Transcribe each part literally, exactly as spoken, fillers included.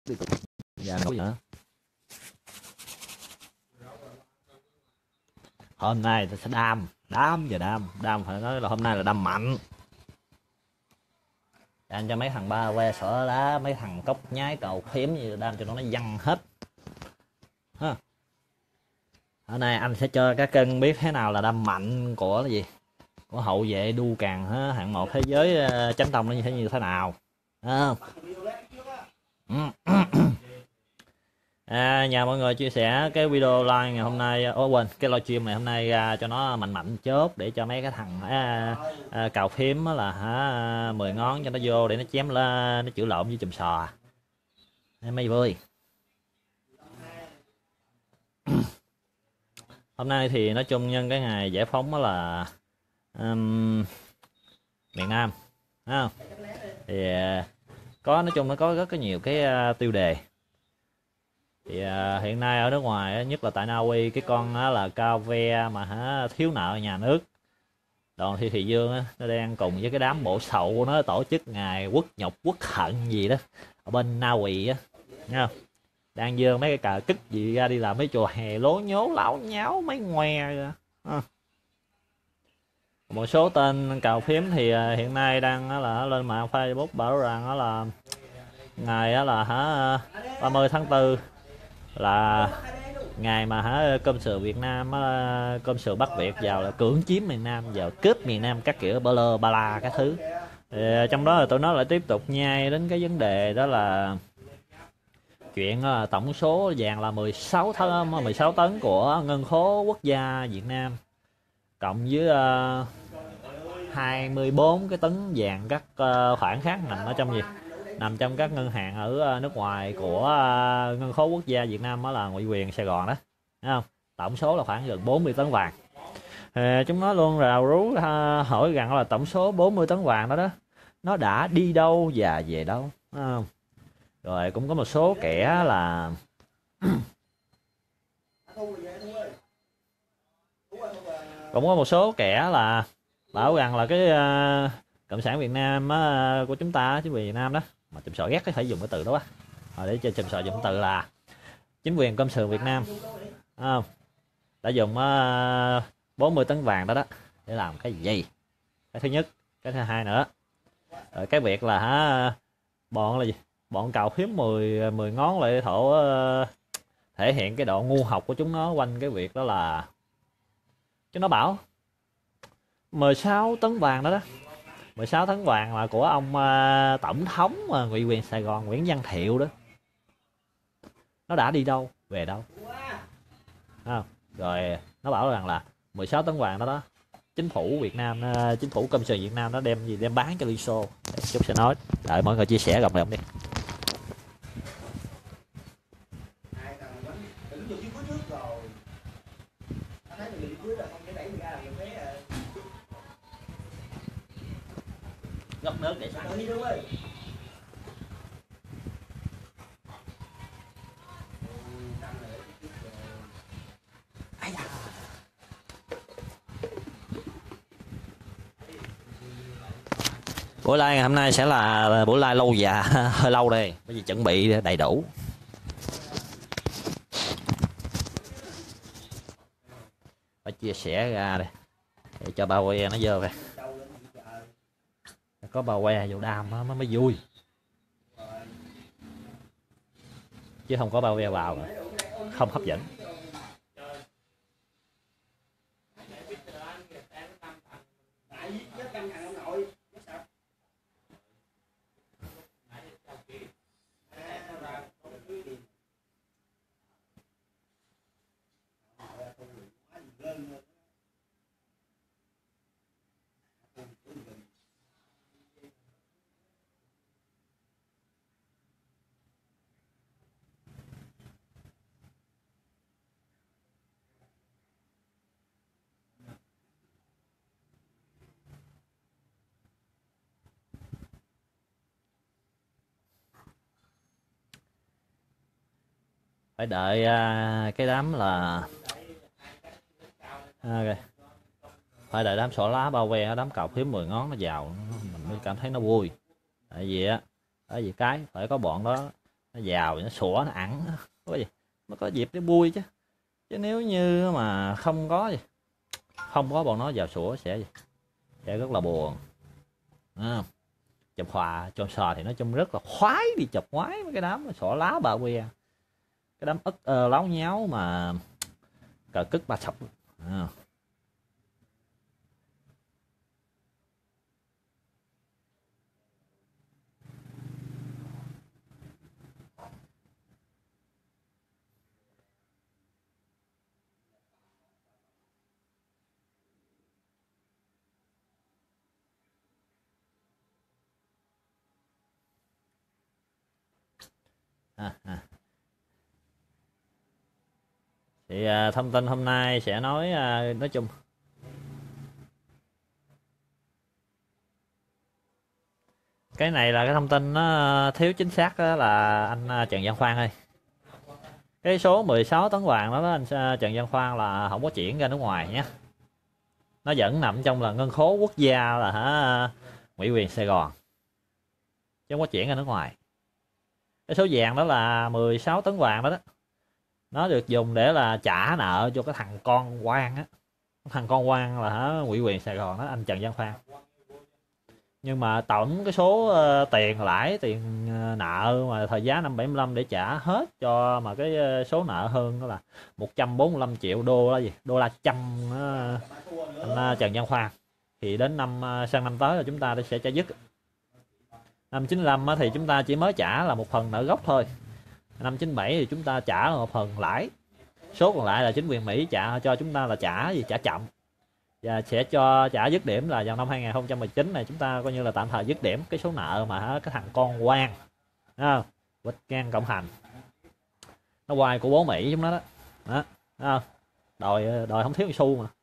Dạ nữa. Hôm nay ta sẽ đam đam và đam đam phải nói là hôm nay là đam mạnh. Đam cho mấy thằng ba que sữa lá, mấy thằng cốc nhái cầu phím gì đam cho nó nó văng hết ha. Hôm nay anh sẽ cho các cân biết thế nào là đam mạnh của cái gì, của hậu vệ đu càng hạng một thế giới chánh tông nó như thế như thế nào à. À, nhờ mọi người chia sẻ cái video live ngày hôm nay, ô quên cái livestream này hôm nay ra cho nó mạnh mạnh chớp để cho mấy cái thằng à, à, cào phím là hả mười ngón cho nó vô để nó chém lên nó chữ lộn với chùm sò em mấy vui. Hôm nay thì nói chung nhân cái ngày giải phóng đó là um, miền Nam không? Thì có nói chung nó có rất có nhiều cái uh, tiêu đề. Thì uh, hiện nay ở nước ngoài nhất là tại Na Uy cái con uh, là cao ve mà hả thiếu nợ nhà nước Đoàn Thị Thị Dương á, nó đang cùng với cái đám bộ sậu của nó tổ chức ngày quốc nhục quốc hận gì đó ở bên Na Uy á, nghe không? Đang dơ mấy cái cờ kích gì ra đi làm mấy trò hè lố nhố lão nháo mấy ngoe à. Một số tên cào phím thì uh, hiện nay đang uh, là lên mạng Facebook bảo rằng uh, là ngày uh, là hả ba mươi tháng tư là ngày mà hả công sự Việt Nam công sự Bắc Việt vào là cưỡng chiếm miền Nam, vào cướp miền Nam các kiểu bơ lơ ba la các thứ. Thì trong đó là tụi nó lại tiếp tục nhai đến cái vấn đề đó là chuyện là tổng số vàng là mười sáu tấn mười sáu tấn của ngân khố quốc gia Việt Nam cộng với uh, hai mươi bốn cái tấn vàng các uh, khoản khác nằm ở trong gì nằm trong các ngân hàng ở nước ngoài của uh, ngân khố quốc gia Việt Nam, đó là Ngụy Quyền Sài Gòn đó, thấy không? Tổng số là khoảng gần bốn mươi tấn vàng. Thì chúng nó luôn rào rú uh, hỏi rằng là tổng số bốn mươi tấn vàng đó đó nó đã đi đâu và về đâu, thấy không? Rồi cũng có một số kẻ là cũng có một số kẻ là bảo rằng là cái uh, cộng sản Việt Nam uh, của chúng ta, chính quyền Việt Nam đó, mà chùm sọ ghét cái phải dùng cái từ đó quá rồi để cho chùm sọ dùng từ là chính quyền công sự Việt Nam à, đã dùng uh, bốn mươi tấn vàng đó đó để làm cái gì. Cái thứ nhất, cái thứ hai nữa rồi cái việc là hả bọn là gì bọn cào phím mười mười ngón lại thổ uh, thể hiện cái độ ngu học của chúng nó quanh cái việc đó là chúng nó bảo mười sáu tấn vàng đó đó mười sáu tấn vàng là của ông uh, tổng thống uh, Ngụy Quyền Sài Gòn Nguyễn Văn Thiệu đó, nó đã đi đâu về đâu à, rồi nó bảo rằng là mười sáu tấn vàng đó đó chính phủ Việt Nam uh, chính phủ công sự Việt Nam nó đem gì đem bán cho Liên Xô. Chúng sẽ nói đợi mọi người chia sẻ gặp lại đi. Gấp nước để sẵn. Buổi live ngày hôm nay sẽ là buổi live lâu dạ hơi lâu đây, bởi vì chuẩn bị đầy đủ. Phải chia sẻ ra đây để cho bao que nó dơ về. Có bao que vô đam nó mới vui, chứ không có bao que vào không hấp dẫn. Phải đợi uh, cái đám là à, phải đợi đám xỏ lá bao ve, đám cào phím mười ngón nó vào mình mới cảm thấy nó vui. Tại vì á, tại vì cái phải có bọn đó nó vào nó sủa nó ẵn, có gì nó có dịp để vui chứ. Chứ nếu như mà không có gì, không có bọn nó vào sủa sẽ sẽ rất là buồn. À, chụp hòa chôm sò thì nói chung rất là khoái đi chụp ngoái với cái đám sỏ lá bà que, cái đám ức uh, láo nháo mà cờ cức ba sọc. À. À, à. Thì à, thông tin hôm nay sẽ nói à, nói chung cái này là cái thông tin nó thiếu chính xác đó, là anh à, Trần Văn Khoan ơi, cái số mười sáu tấn vàng đó, đó anh à, Trần Văn Khoan là không có chuyển ra nước ngoài nhé, nó vẫn nằm trong là ngân khố quốc gia là hả ủy quyền Sài Gòn, chứ không có chuyển ra nước ngoài. Cái số vàng đó là mười sáu tấn vàng đó đó, nó được dùng để là trả nợ cho cái thằng con quan á, thằng con quan là hả ủy quyền Sài Gòn đó, anh Trần Văn Khoan. Nhưng mà tổng cái số uh, tiền lãi tiền uh, nợ mà thời giá năm bảy mươi lăm để trả hết cho mà cái uh, số nợ hơn đó là một trăm bốn mươi lăm triệu đô là gì đô la trăm uh, anh uh, Trần Văn Khoan. Thì đến năm uh, sang năm tới là chúng ta sẽ trả dứt. Năm chín lăm thì chúng ta chỉ mới trả là một phần nợ gốc thôi, năm chín bảy thì chúng ta trả một phần lãi, số còn lại là chính quyền Mỹ trả cho chúng ta là trả gì trả chậm, và sẽ cho trả dứt điểm là vào năm hai không một chín này chúng ta coi như là tạm thời dứt điểm cái số nợ mà cái thằng con quan à, Vịt Ngang Cộng Hành nó hoài của bố Mỹ chúng nó đó, đó. À, đòi đòi không thiếu một xu mà.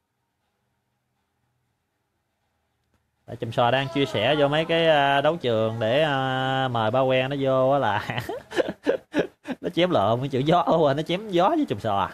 Chùm Sò đang chia sẻ vô mấy cái đấu trường để uh, mời ba quen nó vô là nó chém lộn cái chữ gió qua nó chém gió với Chùm Sò.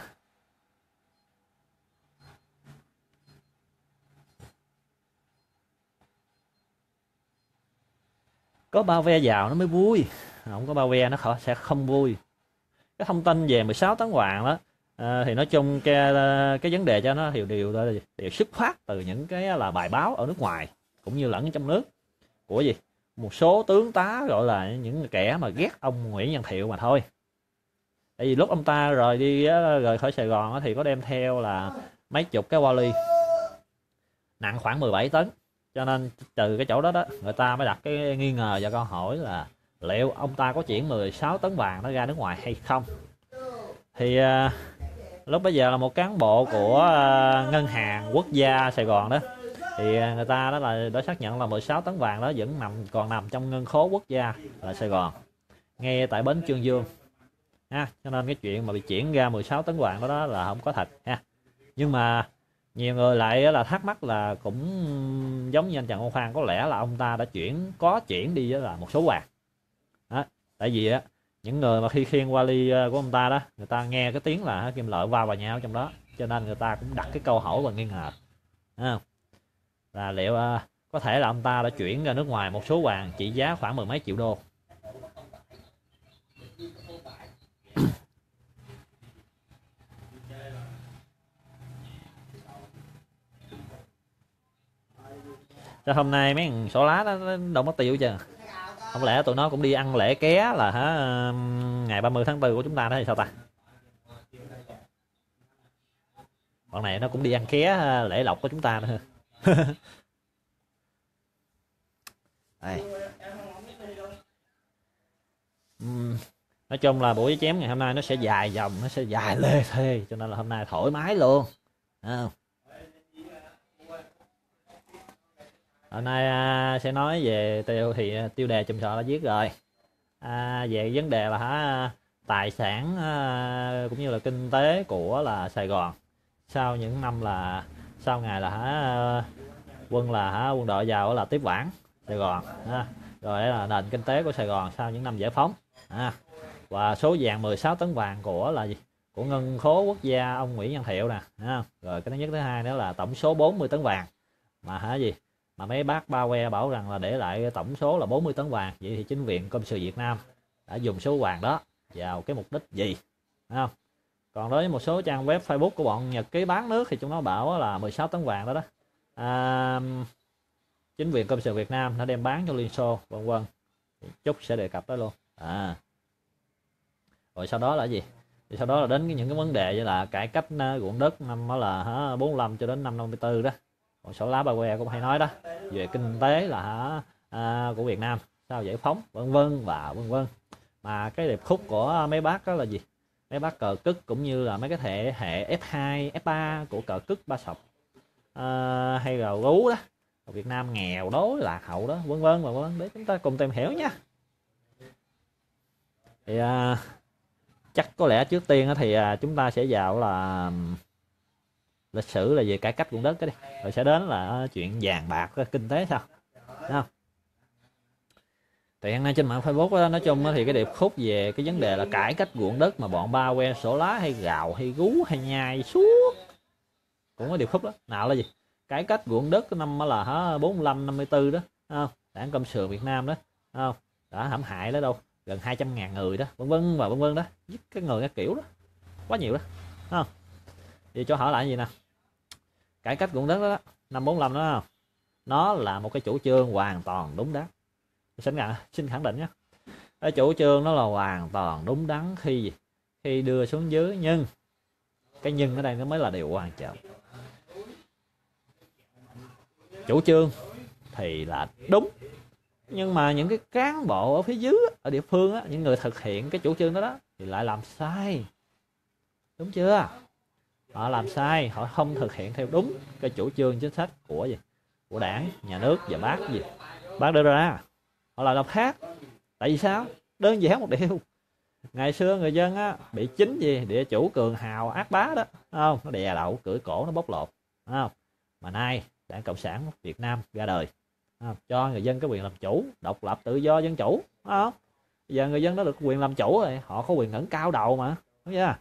Có bao ve vào nó mới vui, không có bao ve nó sẽ không vui. Cái thông tin về mười sáu tấn vàng đó à, thì nói chung cái cái vấn đề cho nó đều đều đều xuất phát từ những cái là bài báo ở nước ngoài cũng như lẫn trong nước của gì một số tướng tá gọi là những kẻ mà ghét ông Nguyễn Văn Thiệu mà thôi. Tại vì lúc ông ta rời đi rời khỏi Sài Gòn thì có đem theo là mấy chục cái vali nặng khoảng mười bảy tấn, cho nên từ cái chỗ đó đó người ta mới đặt cái nghi ngờ và câu hỏi là liệu ông ta có chuyển mười sáu tấn vàng nó ra nước ngoài hay không. Thì uh, lúc bây giờ là một cán bộ của uh, ngân hàng quốc gia Sài Gòn đó, thì người ta đó là đã xác nhận là mười sáu tấn vàng đó vẫn nằm còn nằm trong ngân khố quốc gia là Sài Gòn ngay tại bến Chương Dương ha, cho nên cái chuyện mà bị chuyển ra mười sáu tấn vàng đó, đó là không có thật ha. Nhưng mà nhiều người lại là thắc mắc là cũng giống như anh Trần Văn Khoan, có lẽ là ông ta đã chuyển có chuyển đi là một số vàng đó. Tại vì á những người mà khi khiêng vali của ông ta đó, người ta nghe cái tiếng là kim loại va vào nhau trong đó, cho nên người ta cũng đặt cái câu hỏi và nghi ngờ à, là liệu uh, có thể là ông ta đã chuyển ra nước ngoài một số vàng trị giá khoảng mười mấy triệu đô. Cho hôm nay mấy thằng xỏ lá đó đâu mất tiêu chưa, không lẽ tụi nó cũng đi ăn lễ ké là hả ngày ba mươi tháng tư của chúng ta đó hay sao ta? Bọn này nó cũng đi ăn ké lễ lộc của chúng ta nữa. Đây. Uhm, nói chung là buổi chém ngày hôm nay nó sẽ dài dòng, nó sẽ dài lê thê, cho nên là hôm nay thoải mái luôn à. Hôm nay à, sẽ nói về tiêu thì tiêu đề Chùm Sò đã viết rồi à, về vấn đề là hả tài sản à, cũng như là kinh tế của là Sài Gòn sau những năm là sau ngày là hả quân là hả quân đội vào là tiếp quản Sài Gòn ha. Rồi là nền kinh tế của Sài Gòn sau những năm giải phóng à. Và số vàng mười sáu tấn vàng của là gì của ngân khố quốc gia ông Nguyễn Văn Thiệu nè à. Rồi cái thứ nhất thứ hai nữa là tổng số bốn mươi tấn vàng mà hả gì mà mấy bác ba que bảo rằng là để lại tổng số là bốn mươi tấn vàng. Vậy thì chính quyền công sự Việt Nam đã dùng số vàng đó vào cái mục đích gì, thấy không? Còn đối với một số trang web Facebook của bọn Nhật ký bán nước thì chúng nó bảo là mười sáu tấn vàng đó đó, à, chính quyền công sự Việt Nam nó đem bán cho Liên Xô vân vân. Chúc sẽ đề cập đó luôn. À, rồi sau đó là gì? Thì sau đó là đến những cái vấn đề như là cải cách ruộng đất năm đó là hả, bốn mươi lăm cho đến năm năm mươi tư đó. Còn số lá ba que cũng hay nói đó, về kinh tế là hả, à, của Việt Nam sau giải phóng vân vân và vân vân. Mà cái điệp khúc của mấy bác đó là gì? Mấy bác cờ cức cũng như là mấy cái thể hệ ép hai, ép ba của cờ cức ba sọc, à, hay là gú đó, Việt Nam nghèo đói lạc hậu đó, vân vân và vân vân, để chúng ta cùng tìm hiểu nha. Thì à, chắc có lẽ trước tiên thì à, chúng ta sẽ vào là lịch sử là về cải cách ruộng đất cái đi, rồi sẽ đến là chuyện vàng bạc kinh tế sao, đúng không? Thì hiện nay trên mạng Facebook đó, nói chung thì cái điệp khúc về cái vấn đề là cải cách ruộng đất mà bọn ba que sổ lá hay gào hay gú hay nhai suốt cũng có điệp khúc đó. Nào là gì? Cải cách ruộng đất năm là hả bốn mươi lăm năm mươi tư đó, không? Đảng Cộng sản Việt Nam đó, không? Đã hãm hại đó đâu gần hai trăm ngàn người đó, vân vân và vân vân đó, giết cái người cái kiểu đó quá nhiều đó, không? Vậy cho hỏi lại gì nè, cải cách ruộng đất đó, năm bốn mươi lăm đó, không? Nó là một cái chủ trương hoàn toàn đúng đắn. Xin, xin khẳng định nhé, cái chủ trương nó là hoàn toàn đúng đắn khi gì? Khi đưa xuống dưới, nhưng cái nhưng ở đây nó mới là điều quan trọng. Chủ trương thì là đúng, nhưng mà những cái cán bộ ở phía dưới ở địa phương á, những người thực hiện cái chủ trương đó đó thì lại làm sai, đúng chưa? Họ làm sai, họ không thực hiện theo đúng cái chủ trương chính sách của gì, của đảng, nhà nước và bác gì bác đưa ra, họ lại làm khác. Tại vì sao? Đơn giản một điều, ngày xưa người dân á bị chính gì địa chủ cường hào ác bá đó, không? Nó đè đậu cưỡi cổ nó bóc lột, không? Mà nay Đảng Cộng sản Việt Nam ra đời, không? Cho người dân cái quyền làm chủ, độc lập tự do dân chủ, không? Bây giờ người dân đã được quyền làm chủ rồi, họ có quyền ngẩng cao đầu mà, đúng chưa?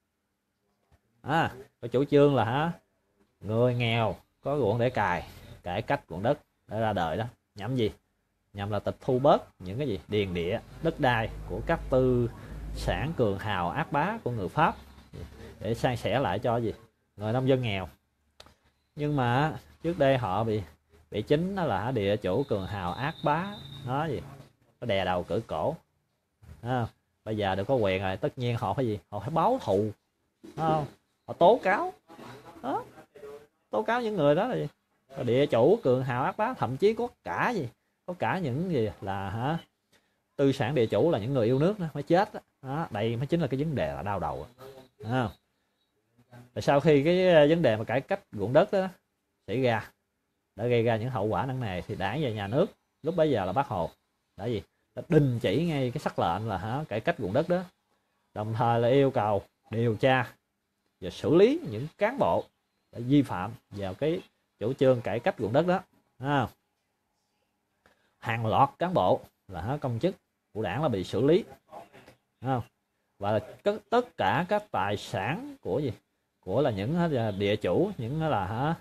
À, cái chủ trương là hả, người nghèo có ruộng để cày, cải cách ruộng đất để ra đời đó, nhằm gì? Nhằm là tịch thu bớt những cái gì điền địa đất đai của các tư sản cường hào ác bá của người Pháp để san sẻ lại cho gì người nông dân nghèo. Nhưng mà trước đây họ bị bị chính nó là địa chủ cường hào ác bá nó gì nó đè đầu cưỡi cổ, à, bây giờ được có quyền rồi, tất nhiên họ phải gì, họ phải báo thù, không? Họ tố cáo đó, tố cáo những người đó là gì, địa chủ cường hào ác bá, thậm chí có cả gì có cả những gì là hả tư sản địa chủ là những người yêu nước đó mới chết đó. Đó, đây mới chính là cái vấn đề là đau đầu, à. Rồi sau khi cái vấn đề mà cải cách ruộng đất đó xảy ra, đã gây ra những hậu quả nặng nề, thì đảng và nhà nước lúc bấy giờ là Bác Hồ đã gì đã đình chỉ ngay cái sắc lệnh là hả cải cách ruộng đất đó, đồng thời là yêu cầu điều tra và xử lý những cán bộ đã vi phạm vào cái chủ trương cải cách ruộng đất đó, à. Hàng loạt cán bộ là công chức của đảng là bị xử lý, không? Và tất cả các tài sản của gì của là những địa chủ, những là hả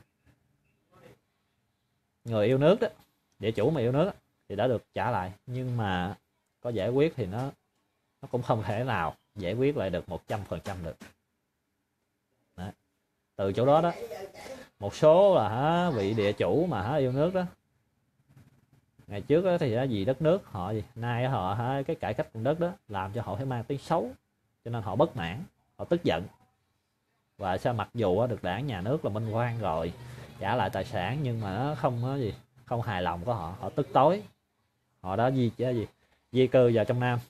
người yêu nước đó, địa chủ mà yêu nước đó, thì đã được trả lại, nhưng mà có giải quyết thì nó nó cũng không thể nào giải quyết lại được một trăm phần trăm được. Đó. Từ chỗ đó đó, một số là hả vị địa chủ mà hả yêu nước đó, ngày trước đó thì vì đất nước họ gì, nay họ hả cái cải cách ruộng đất đó làm cho họ phải mang tiếng xấu, cho nên họ bất mãn, họ tức giận. Và sao mặc dù được đảng nhà nước là minh oan rồi, trả lại tài sản, nhưng mà nó không có gì, không hài lòng của họ, họ tức tối, họ đã di chứ gì di cư vào trong Nam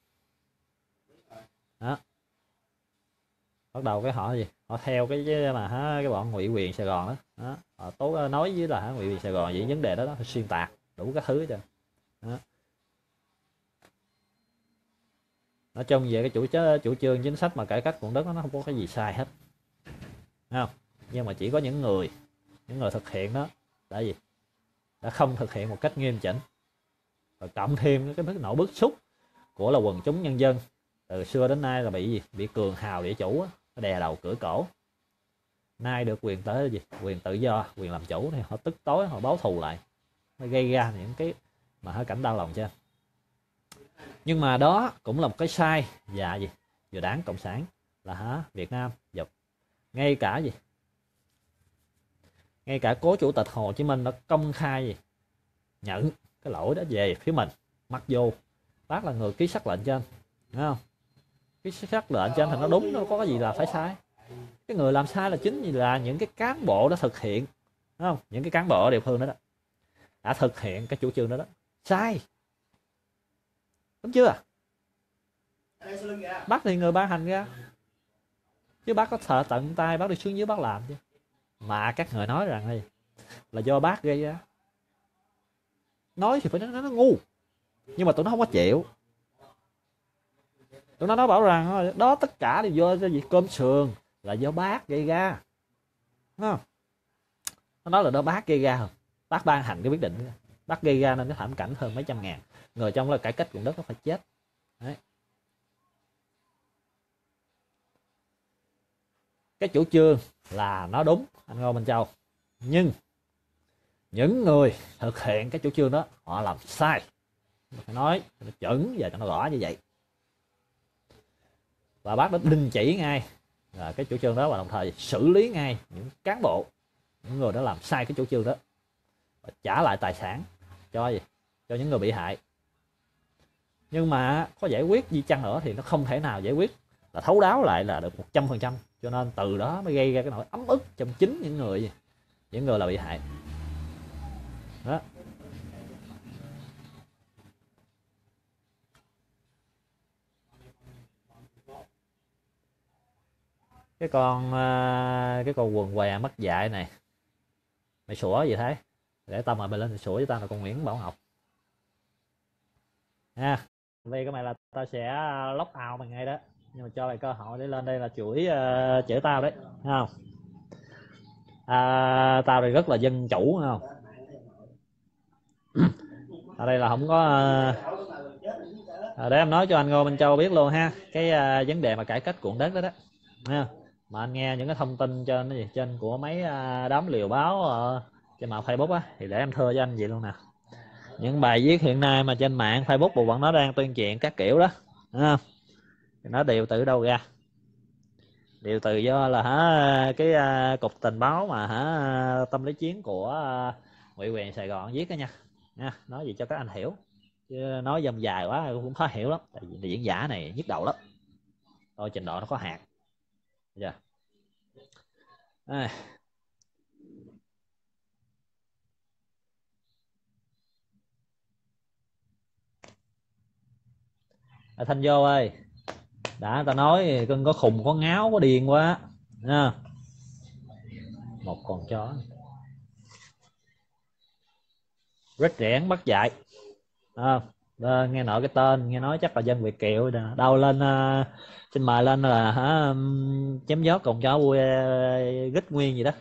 đó. Bắt đầu cái họ gì họ theo cái, cái mà hả cái bọn ngụy quyền Sài Gòn đó, đó. Họ tố nói với là hả ngụy quyền Sài Gòn vậy vấn đề đó, đó xuyên tạc đủ các thứ cho đó. Nói chung về cái chủ chủ trương chính sách mà cải cách ruộng đất nó không có cái gì sai hết, không? Nhưng mà chỉ có những người những người thực hiện đó đã gì đã không thực hiện một cách nghiêm chỉnh, và cộng thêm cái mức nỗi bức xúc của là quần chúng nhân dân từ xưa đến nay là bị gì bị cường hào địa chủ nó đè đầu cưỡi cổ, nay được quyền tới gì quyền tự do, quyền làm chủ, thì họ tức tối, họ báo thù lại, nó gây ra những cái mà cảnh đau lòng cho. Nhưng mà đó cũng là một cái sai và gì vừa đảng cộng sản là hả Việt Nam dọc ngay cả gì ngay cả cố chủ tịch Hồ Chí Minh đã công khai gì nhận cái lỗi đó về phía mình, mặc dù bác là người ký sắc lệnh trên, đúng không? Ký sắc lệnh trên thì nó đúng, nó có cái gì là phải sai. Cái người làm sai là chính vì là những cái cán bộ đã thực hiện, đúng không? Những cái cán bộ ở địa phương đó, đó đã thực hiện cái chủ trương đó đó sai, đúng chưa? Bác thì người ban hành ra, chứ bác có sợ tận tay bác đi xuống dưới bác làm chứ. Mà các người nói rằng đây là do bác gây ra, nói thì phải nói nó ngu, nhưng mà tụi nó không có chịu. Tụi nó nói bảo rằng đó tất cả đều do cái việc cơm sườn là do bác gây ra, đúng không? Nó nói là đó bác gây ra, bác ban hành cái quyết định, bác gây ra nên cái thảm cảnh hơn mấy trăm ngàn người trong là cải cách ruộng đất nó phải chết. Đấy. Cái chủ trương là nó đúng anh Ngô Minh Châu, nhưng những người thực hiện cái chủ trương đó họ làm sai, phải nói nó chuẩn và cho nó rõ như vậy. Và bác đã đình chỉ ngay là cái chủ trương đó và đồng thời xử lý ngay những cán bộ, những người đã làm sai cái chủ trương đó và trả lại tài sản cho gì cho những người bị hại. Nhưng mà có giải quyết gì chăng nữa thì nó không thể nào giải quyết là thấu đáo lại là được một trăm phần trăm, cho nên từ đó mới gây ra cái nỗi ấm ức trong chính những người những người là bị hại đó. Cái con cái con quần què mất dạy này, mày sủa gì thế? Để tao mời mày lên thì sủa với tao là con Nguyễn Bảo Ngọc nha. Vì cái mày là tao sẽ lock out mày ngay đó, nhưng mà cho mày cơ hội để lên đây là chửi uh, chửi tao đấy, thấy không? À, tao thì rất là dân chủ, thấy không? Ở đây là không có à, để em nói cho anh Ngô Minh Châu biết luôn ha, cái uh, vấn đề mà cải cách ruộng đất đó đó ha. Mà anh nghe những cái thông tin trên cái gì trên của mấy uh, đám liều báo uh, trên mạng Facebook á, thì để em thưa cho anh vậy luôn nè. Những bài viết hiện nay mà trên mạng Facebook bộ phận nó đang tuyên truyền các kiểu đó, đúng không? Thì nó đều từ đâu ra? Đều từ do là hả cái uh, cục tình báo mà hả tâm lý chiến của uh, Ngụy Quyền Sài Gòn viết đó nha. Nha, nói gì cho các anh hiểu. Chứ nói dòng dài quá cũng khó hiểu lắm, tại vì diễn giả này nhức đầu lắm. Thôi trình độ nó có hạn. Dạ. À. À, Thanh Vô ơi, đã ta nói cưng có khùng có ngáo có điên quá nha. Một con chó rất rẽn bắt dạy à, à, nghe nói cái tên nghe nói chắc là dân Việt kiều đâu lên uh, xin mời lên là hả um, chém gió con chó vui uh, gích nguyên gì đó.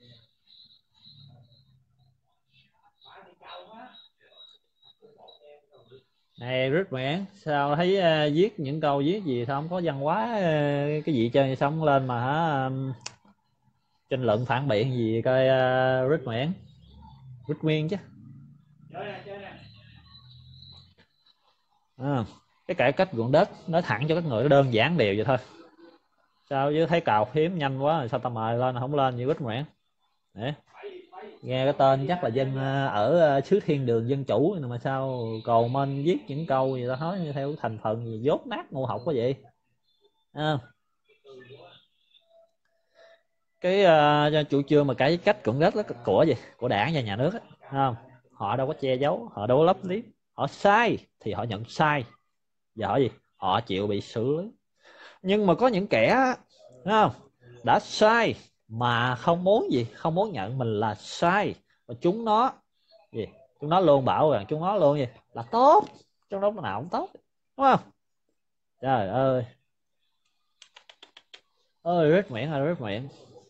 Này rất mẻ sao thấy uh, viết những câu viết gì sao không có văn hóa uh, cái gì chơi xong lên mà hả um, tranh luận phản biện gì coi uh, rất mẻ rất nguyên chứ à, cái cải cách ruộng đất nói thẳng cho các người đơn giản đều vậy thôi, sao chứ thấy cào phím nhanh quá rồi sao tao mời lên không lên như rất mẻ để nghe cái tên chắc là dân ở xứ thiên đường dân chủ mà sao cầu minh viết những câu gì ta nói theo thành phần gì dốt nát ngu học quá vậy à, cái uh, chủ trương mà cải cách ruộng đất đó của gì của đảng và nhà nước đó, không? Họ đâu có che giấu, họ đâu có lấp liếm, họ sai thì họ nhận sai và họ gì họ chịu bị xử lý. Nhưng mà có những kẻ không đã sai mà không muốn gì không muốn nhận mình là sai, và chúng nó gì chúng nó luôn bảo rằng chúng nó luôn gì là tốt, trong đó nào cũng tốt, đúng không? Trời ơi ơi rất miệng ơi rất miệng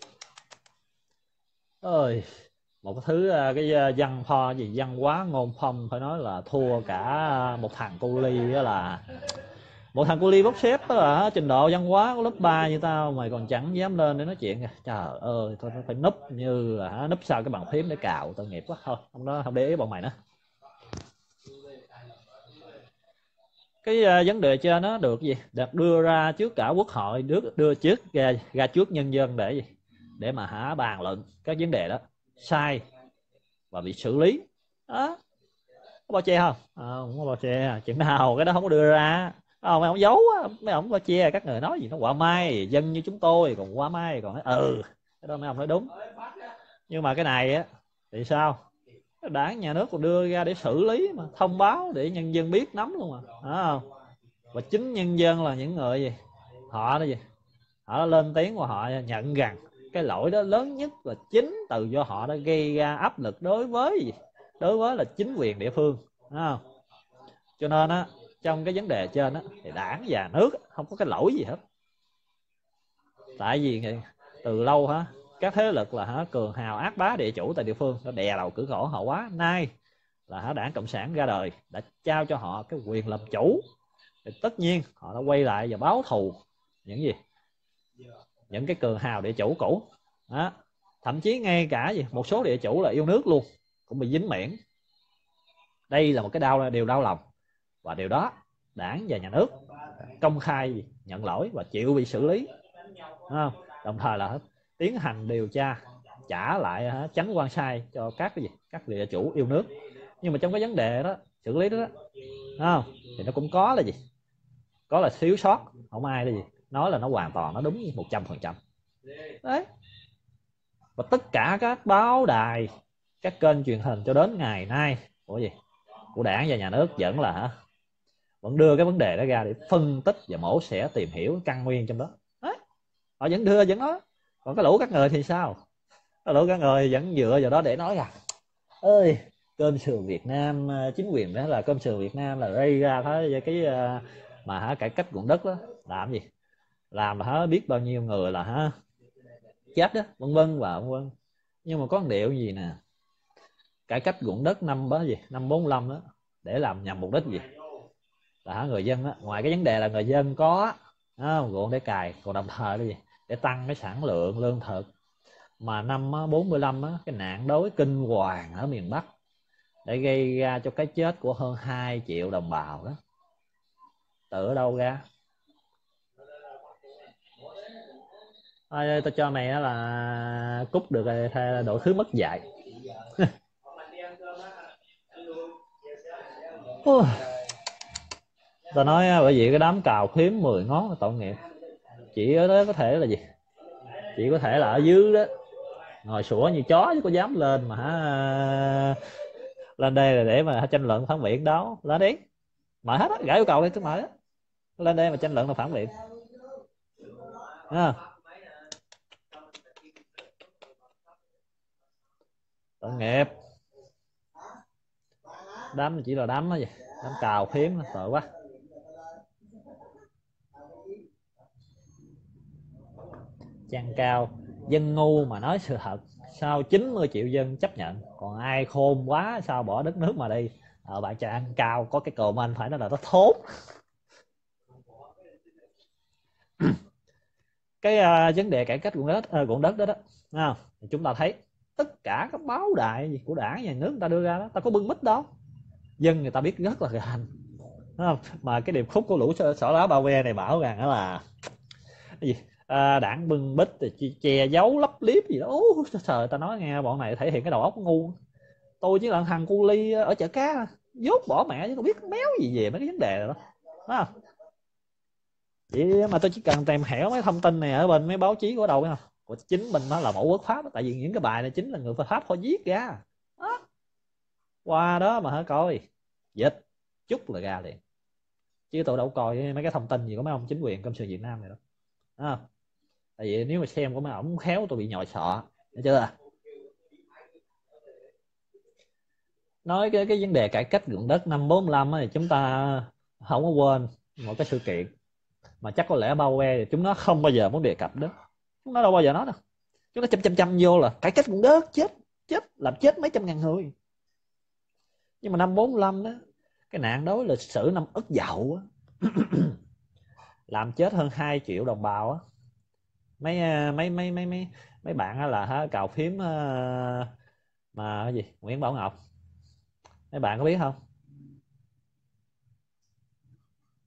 ơi một cái thứ cái văn pho gì văn hóa ngôn phong phải nói là thua cả một thằng cu ly đó, là một thằng cu ly bốc xếp đó là trình độ văn hóa của lớp ba như tao mày còn chẳng dám lên để nói chuyện kìa. Trời ơi thôi phải núp như là núp sau cái bàn phím để cào tội nghiệp quá thôi không đó không để ý bọn mày nữa. cái uh, vấn đề trên nó được gì được đưa ra trước cả quốc hội, được đưa trước ra, ra trước nhân dân để gì để mà hả bàn luận các vấn đề đó sai và bị xử lý đó. Có bao che không? À, không có bao che, chừng nào cái đó không có đưa ra. À, mấy ông giấu á, mấy ông bao che, các người nói gì nó quả mai, dân như chúng tôi còn quả mai, còn nói ừ cái đó mấy ông nói đúng. Nhưng mà cái này á thì sao, đảng nhà nước còn đưa ra để xử lý mà, thông báo để nhân dân biết nắm luôn mà, phải không? Và chính nhân dân là những người gì họ đó gì họ lên tiếng và họ nhận rằng cái lỗi đó lớn nhất là chính từ do họ đã gây ra áp lực đối với gì đối với là chính quyền địa phương, đúng không? Cho nên á trong cái vấn đề trên á thì đảng và nước không có cái lỗi gì hết. Tại vì từ lâu hả các thế lực là hả cường hào ác bá địa chủ tại địa phương nó đè đầu cửa khổ họ quá, nay là hả đảng cộng sản ra đời đã trao cho họ cái quyền làm chủ, thì tất nhiên họ đã quay lại và báo thù những gì những cái cường hào địa chủ cũ đó. Thậm chí ngay cả gì một số địa chủ là yêu nước luôn cũng bị dính miệng. Đây là một cái đau điều đau lòng, và điều đó đảng và nhà nước công khai nhận lỗi và chịu bị xử lý, không? Đồng thời là tiến hành điều tra trả lại chánh quan sai cho các cái gì các địa chủ yêu nước. Nhưng mà trong cái vấn đề đó xử lý đó, đó không? Thì nó cũng có là gì có là thiếu sót, không ai là gì nói là nó hoàn toàn nó đúng một trăm phần trăm đấy. Và tất cả các báo đài, các kênh truyền hình cho đến ngày nay của gì của đảng và nhà nước vẫn là hả vẫn đưa cái vấn đề đó ra để phân tích và mổ xẻ tìm hiểu căn nguyên trong đó đấy. Họ vẫn đưa vẫn nói. Còn cái lũ các người thì sao? Cái lũ các người vẫn dựa vào đó để nói rằng ơi cơm sườn Việt Nam, chính quyền đó là cơm sườn Việt Nam là gây ra thế cái mà hả cải cách ruộng đất đó làm gì làm mà hả biết bao nhiêu người là hả chết đó, vân vân và vân vân. Nhưng mà có một điều gì nè, cải cách ruộng đất năm đó gì năm bốn lăm đó để làm nhằm mục đích gì là hả người dân đó, ngoài cái vấn đề là người dân có đó, ruộng để cày, còn đồng thời là gì để tăng cái sản lượng lương thực. Mà năm bốn mươi lăm á, cái nạn đói kinh hoàng ở miền Bắc để gây ra cho cái chết của hơn hai triệu đồng bào đó, từ ở đâu ra? Thôi tao cho mày là cút được rồi, độ thứ mất dạy. Tao nói bởi vì cái đám cào khiếm mười ngón tội nghiệp. Chỉ ở đó có thể là gì chỉ có thể là ở dưới đó ngồi sủa như chó chứ có dám lên mà hả lên đây là để mà tranh luận phản biện đó. Lên đi mở hết á, gửi yêu cầu đi tôi mở á, lên đây mà tranh luận là phản biện à. Tội nghiệp, đám chỉ là đám đó gì đám cào khiếm tội quá. Trang cao dân ngu mà nói sự thật sao chín mươi triệu dân chấp nhận, còn ai khôn quá sao bỏ đất nước mà đi. Ờ, bạn Trang cao có cái comment phải nói là nó thốt. Cái uh, vấn đề cải cách ruộng đất uh, ruộng đất đó đó à, chúng ta thấy tất cả các báo đài gì của đảng nhà nước người ta đưa ra đó, ta có bưng bít đâu, dân người ta biết rất là rành, không? Mà cái điệp khúc của lũ xỏ lá bao ve này bảo rằng đó là cái gì à, đảng bưng bít thì che giấu lấp liếp gì đó. Ôi trời, ta nói nghe bọn này thể hiện cái đầu óc ngu. Tôi chỉ là thằng cu ly ở chợ cá dốt bỏ mẹ chứ tôi biết méo gì về mấy cái vấn đề đó, đó. Vậy mà tôi chỉ cần tìm hiểu mấy thông tin này ở bên mấy báo chí của đâu không của chính mình nó là mẫu quốc pháp đó. Tại vì những cái bài này chính là người pháp họ viết ra đó. Qua đó mà hả coi dịch chút là ra liền, chứ tôi đâu coi mấy cái thông tin gì của mấy ông chính quyền công sự Việt Nam này đâu à. Tại vì nếu mà xem của mấy ổng khéo tôi bị nhồi sọ, thấy chưa? Nói cái cái vấn đề cải cách ruộng đất năm bốn lăm thì chúng ta không có quên một cái sự kiện mà chắc có lẽ bao que thì chúng nó không bao giờ muốn đề cập đến, chúng nó đâu bao giờ nói đâu. Chúng nó chăm chăm chăm vô là cải cách ruộng đất chết chết làm chết mấy trăm ngàn người. Nhưng mà năm bốn lăm đó cái nạn đói lịch sử năm Ất Dậu làm chết hơn hai triệu đồng bào á. Mấy mấy mấy mấy mấy mấy bạn là hả cào phím mà cái gì Nguyễn Bảo Ngọc, mấy bạn có biết không?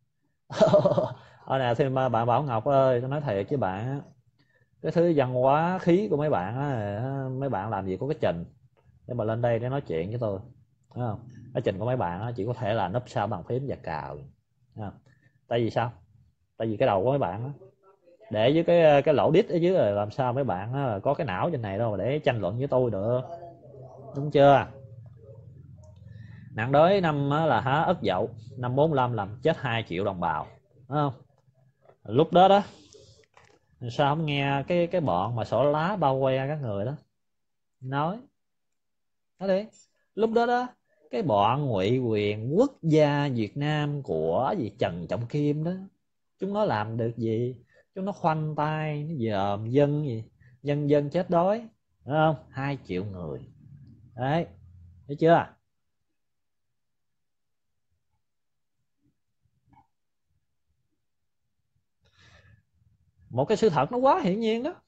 Ở nè thì mà bạn Bảo Ngọc ơi, tôi nói thiệt với bạn á, cái thứ văn hóa khí của mấy bạn á, mấy bạn làm gì có cái trình để mà lên đây để nói chuyện với tôi, đúng không? Cái trình của mấy bạn á, chỉ có thể là núp sau bàn phím và cào, đúng không? Tại vì sao? Tại vì cái đầu của mấy bạn á, để với cái cái lỗ đít ở dưới rồi, làm sao mấy bạn á, có cái não trên này đâu mà để tranh luận với tôi được, đúng chưa? Nạn đói năm á, là há Ất Dậu năm bốn lăm làm chết hai triệu đồng bào, đúng không? Lúc đó đó, sao không nghe cái cái bọn mà xỏ lá bao que các người đó nói nói đi. Lúc đó đó, cái bọn ngụy quyền quốc gia Việt Nam của gì Trần Trọng Kim đó, chúng nó làm được gì? Chúng nó khoanh tay, nó dòm dân gì, dân dân chết đói, đúng không? Hai triệu người đấy, thấy chưa? Một cái sự thật nó quá hiển nhiên đó,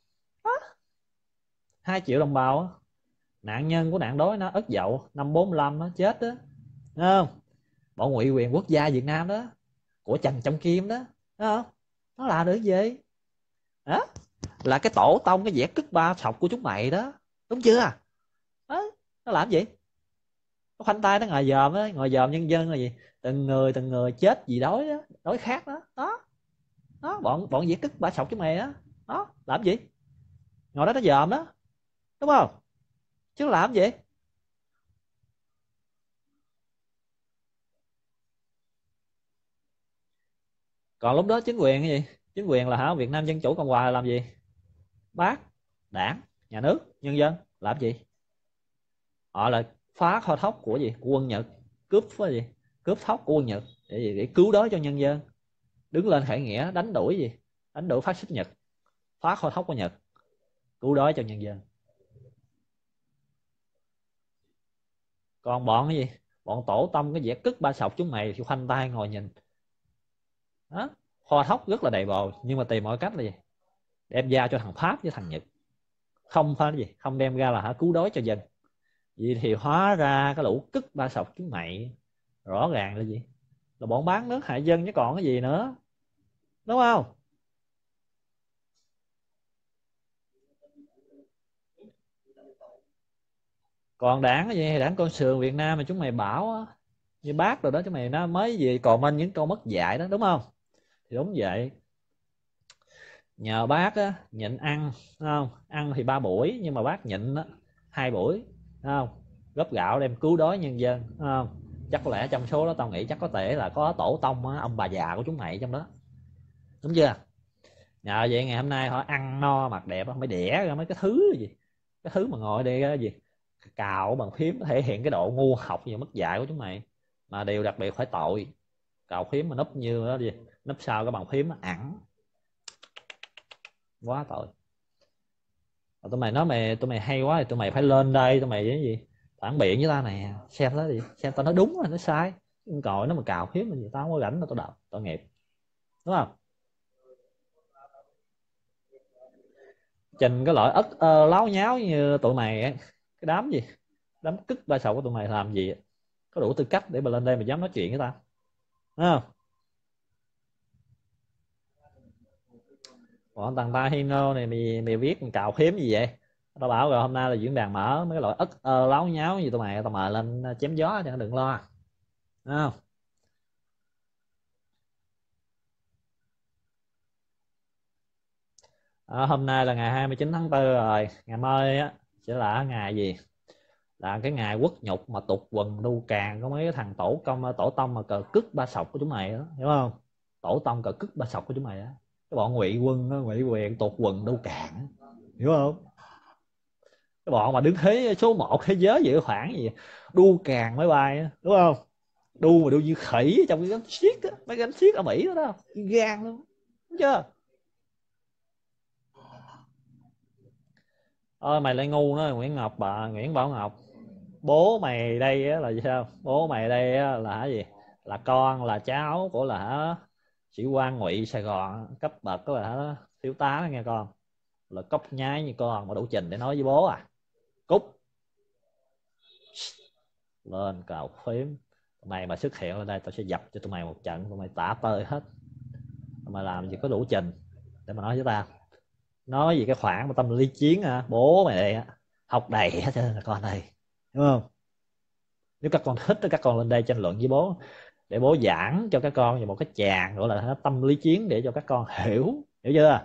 hai triệu đồng bào á, nạn nhân của nạn đói nó Ất Dậu năm bốn lăm nó chết đó, đúng không? Bọn ngụy quyền quốc gia Việt Nam đó, của Trần Trọng Kim đó, đúng không? Nó là được gì đó? Là cái tổ tông, cái vẻ cứt ba sọc của chúng mày đó, đúng chưa? Đó, nó làm gì? Nó khoanh tay, nó ngồi dòm á, ngồi dòm nhân dân là gì? Từng người từng người chết vì đói đó, đói khát đó. Đó, đó bọn bọn vẻ cứt ba sọc chúng mày đó. Đó, làm gì? Ngồi đó nó dòm đó, đúng không? Chứ làm gì? Còn lúc đó chính quyền cái gì? Chính quyền là hả, Việt Nam Dân Chủ Cộng Hòa làm gì? Bác, đảng, nhà nước, nhân dân làm gì? Họ là phá kho thóc của gì, của quân Nhật, cướp cái gì, cướp thóc của quân Nhật để gì? Để cứu đói cho nhân dân, đứng lên khởi nghĩa đánh đuổi gì, đánh đuổi phát xít Nhật, phá kho thóc của Nhật, cứu đói cho nhân dân. Còn bọn cái gì, bọn tổ tông cái vẻ cứt ba sọc chúng mày thì khoanh tay ngồi nhìn đó. Kho thóc rất là đầy bồ, nhưng mà tìm mọi cách là gì, đem giao cho thằng Pháp với thằng Nhật, không phải gì, không đem ra là hả cứu đói cho dân. Vậy thì hóa ra cái lũ cứt ba sọc chúng mày rõ ràng là gì, là bọn bán nước hại dân chứ còn cái gì nữa, đúng không? Còn đảng cái gì, đảng Cộng sản Việt Nam mà chúng mày bảo á, như bác rồi đó, chúng mày nó mới gì còn bên những câu mất dạy đó, đúng không? Thì đúng vậy, nhờ bác á nhịn ăn, đúng không? Ăn thì ba buổi nhưng mà bác nhịn á hai buổi, đúng không? Gấp gạo đem cứu đói nhân dân, đúng không? Chắc có lẽ trong số đó tao nghĩ chắc có thể là có tổ tông á, ông bà già của chúng mày trong đó, đúng chưa? Nhờ vậy ngày hôm nay họ ăn no mặc đẹp mới đẻ ra mấy cái thứ gì, cái thứ mà ngồi đây cái gì, cào bằng phím thể hiện cái độ ngu học và mất dạy của chúng mày. Mà điều đặc biệt phải tội, cào phím mà núp như đó gì, núp sau cái bàn phím ẳng, quá tội. Mà tụi mày nói mày, tụi mày hay quá thì tụi mày phải lên đây, tụi mày cái gì phản biện với tao nè, xem đó đi, xem tao nói đúng hay nói sai. Còi nó mà cào phím gì tao không có rảnh đâu, tao đọc tội nghiệp, đúng không? Trình cái loại ất ơ láo nháo như tụi mày ấy, cái đám gì, đám cứt ba sầu của tụi mày làm gì có đủ tư cách để mà lên đây mà dám nói chuyện với tao, đúng không? Bọn thằng ta Hino này mày mày viết mày cào phím gì vậy? Tao bảo rồi hôm nay là diễn đàn mở, mấy cái loại ất ơ láo nháo như tụi mày tao mời lên chém gió cho nó đừng lo, đúng không? À, hôm nay là ngày hai mươi chín tháng tư rồi, ngày mai á sẽ là ngày gì, là cái ngày quốc nhục mà tụt quần đu càng có mấy cái thằng tổ công tổ tông mà cờ cứt ba sọc của chúng mày đó, hiểu không? Tổ tông cờ cứt ba sọc của chúng mày đó, cái bọn ngụy quân đó, ngụy quyền tụt quần đu càng, hiểu không? Cái bọn mà đứng thế số một thế giới vậy khoảng gì, đu càng máy bay á, đúng không? Đu mà đu như khỉ trong cái gánh xiết á, mấy gánh xiết ở Mỹ đó, đó gan luôn, đúng chưa? Ơi mày lại ngu nữa Nguyễn Ngọc, bà Nguyễn Bảo Ngọc. Bố mày đây á là sao, bố mày đây á là cái gì, là con là cháu của là hả, sĩ quan ngụy Sài Gòn cấp bậc đó là hả, thiếu tá đó nghe con, là cốc nhái như con mà đủ trình để nói với bố à? Cút lên cào phím, tụi mày mà xuất hiện lên đây tao sẽ dập cho tụi mày một trận, tụi mày tả tơi hết. mà làm gì có đủ trình để mà nói với ta. Nói gì cái khoản mà tâm lý chiến à, bố mẹ á, học đầy hết trơn là con này, đúng không? Nếu các con thích các con lên đây tranh luận với bố để bố giảng cho các con về một cái tràng gọi là tâm lý chiến để cho các con hiểu, hiểu chưa?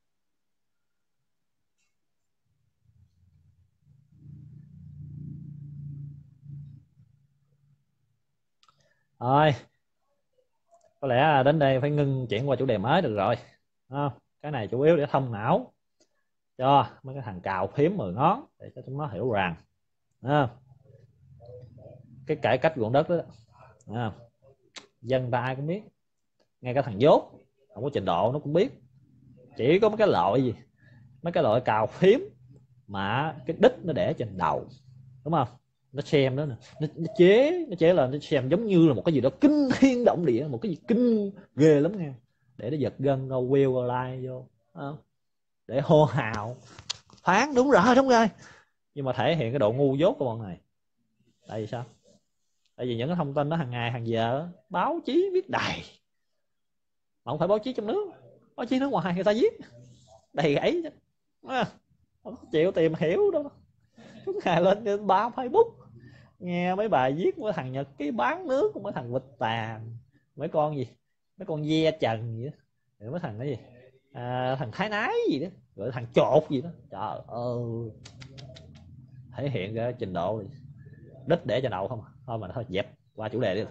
Rồi, có lẽ là đến đây phải ngưng chuyển qua chủ đề mới được rồi, không? Cái này chủ yếu để thông não cho mấy cái thằng cào phím mười ngón để cho chúng nó hiểu rằng à, cái cải cách ruộng đất đó à, dân ta ai cũng biết, ngay cả thằng dốt không có trình độ nó cũng biết. Chỉ có mấy cái loại gì, mấy cái loại cào phím mà cái đích nó để trên đầu, đúng không? Nó xem đó nè, nó, nó chế nó chế là nó xem giống như là một cái gì đó kinh thiên động địa, một cái gì kinh ghê lắm nha, để nó giật gân go will go like vô không? Để hô hào phán đúng rồi đúng rồi, nhưng mà thể hiện cái độ ngu dốt của bọn này. Tại vì sao? Tại vì những cái thông tin đó hàng ngày hàng giờ báo chí viết đầy, mà không phải báo chí trong nước, báo chí nước ngoài người ta viết đầy gãy chứ, không chịu tìm hiểu đâu. Suốt ngày lên cái báo Facebook nghe mấy bài viết của thằng Nhật cái bán nước của mấy thằng vịt tàn, mấy con gì, mấy con ve trần gì đó, mấy thằng cái gì à, thằng thái nái gì đó, rồi thằng chột gì đó, trời ơi, thể hiện ra trình độ đích để cho đầu không. Thôi mà thôi dẹp qua chủ đề đi.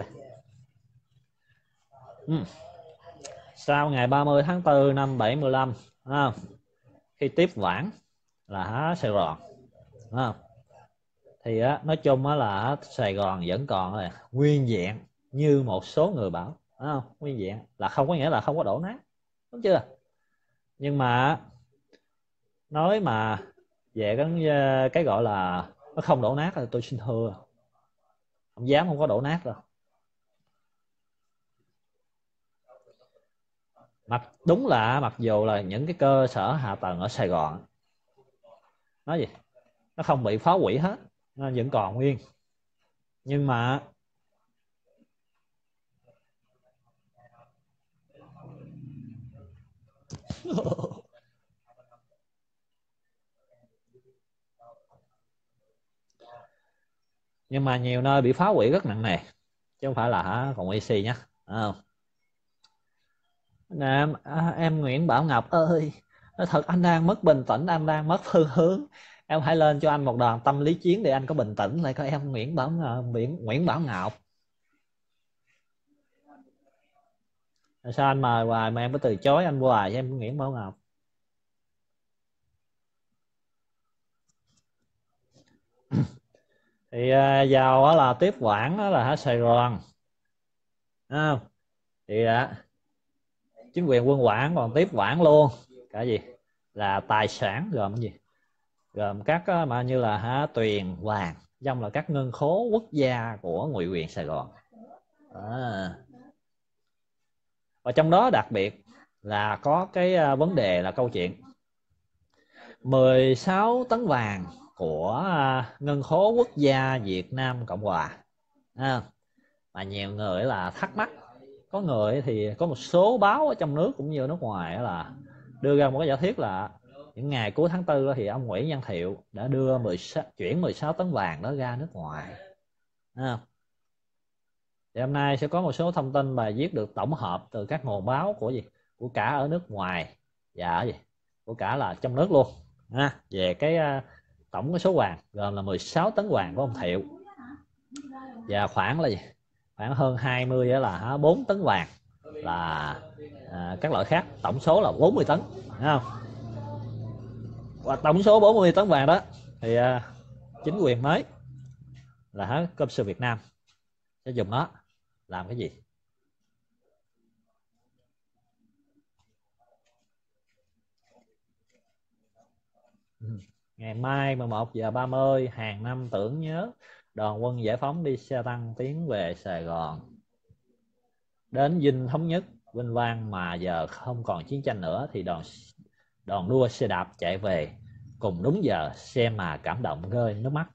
Ừ. Sau ngày ba mươi tháng tư năm bảy mươi lăm à, khi tiếp quản là Sài Gòn à, thì á, nói chung á là Sài Gòn vẫn còn là nguyên vẹn như một số người bảo à, nguyên vẹn là không có nghĩa là không có đổ nát, đúng chưa? Nhưng mà nói mà về cái cái gọi là nó không đổ nát là tôi xin thưa không dám không có đổ nát đâu. Mặc đúng là mặc dù là những cái cơ sở hạ tầng ở Sài Gòn nói gì nó không bị phá hủy hết, nó vẫn còn nguyên, nhưng mà nhưng mà nhiều nơi bị phá hủy rất nặng nề chứ không phải là hả còn easy nhá. À, em, à, em Nguyễn Bảo Ngọc ơi, nói thật anh đang mất bình tĩnh, anh đang mất phương hướng, em hãy lên cho anh một đoàn tâm lý chiến để anh có bình tĩnh lại coi em Nguyễn Bảo Ngọc, Nguyễn Nguyễn Bảo Ngọc. Sao anh mời hoài mà em có từ chối anh hoài cho em Nguyễn Bảo Ngọc? Thì uh, vào đó là tiếp quản đó là ở Sài Gòn à, thì uh, chính quyền quân quản còn tiếp quản luôn cả gì là tài sản gồm cái gì, gồm các uh, mà như là hả tuyền hoàng dòng là các ngân khố quốc gia của ngụy quyền Sài Gòn à. Và trong đó đặc biệt là có cái uh, vấn đề là câu chuyện mười sáu tấn vàng của uh, ngân khố quốc gia Việt Nam Cộng Hòa à, mà nhiều người là thắc mắc. Có người thì có một số báo ở trong nước cũng như nước ngoài là đưa ra một cái giả thiết là những ngày cuối tháng tư thì ông Nguyễn Văn Thiệu đã đưa mười sáu, chuyển mười sáu tấn vàng đó ra nước ngoài à. Thì hôm nay sẽ có một số thông tin bài viết được tổng hợp từ các nguồn báo của gì của cả ở nước ngoài và ở gì của cả là trong nước luôn à, về cái uh, tổng cái số vàng gồm là mười sáu tấn vàng của ông Thiệu và khoảng là gì khoảng hơn hai mươi là bốn tấn vàng là à, các loại khác, tổng số là bốn mươi tấn, thấy không? Và tổng số bốn mươi tấn vàng đó thì à, chính quyền mới là hả Công sư Việt Nam sẽ dùng nó làm cái gì? Ừ. Ngày mai mười một giờ ba mươi hàng năm tưởng nhớ đoàn quân giải phóng đi xe tăng tiến về Sài Gòn, đến dinh thống nhất vinh quang mà giờ không còn chiến tranh nữa thì đoàn đoàn đua xe đạp chạy về cùng đúng giờ xem mà cảm động rơi nước mắt.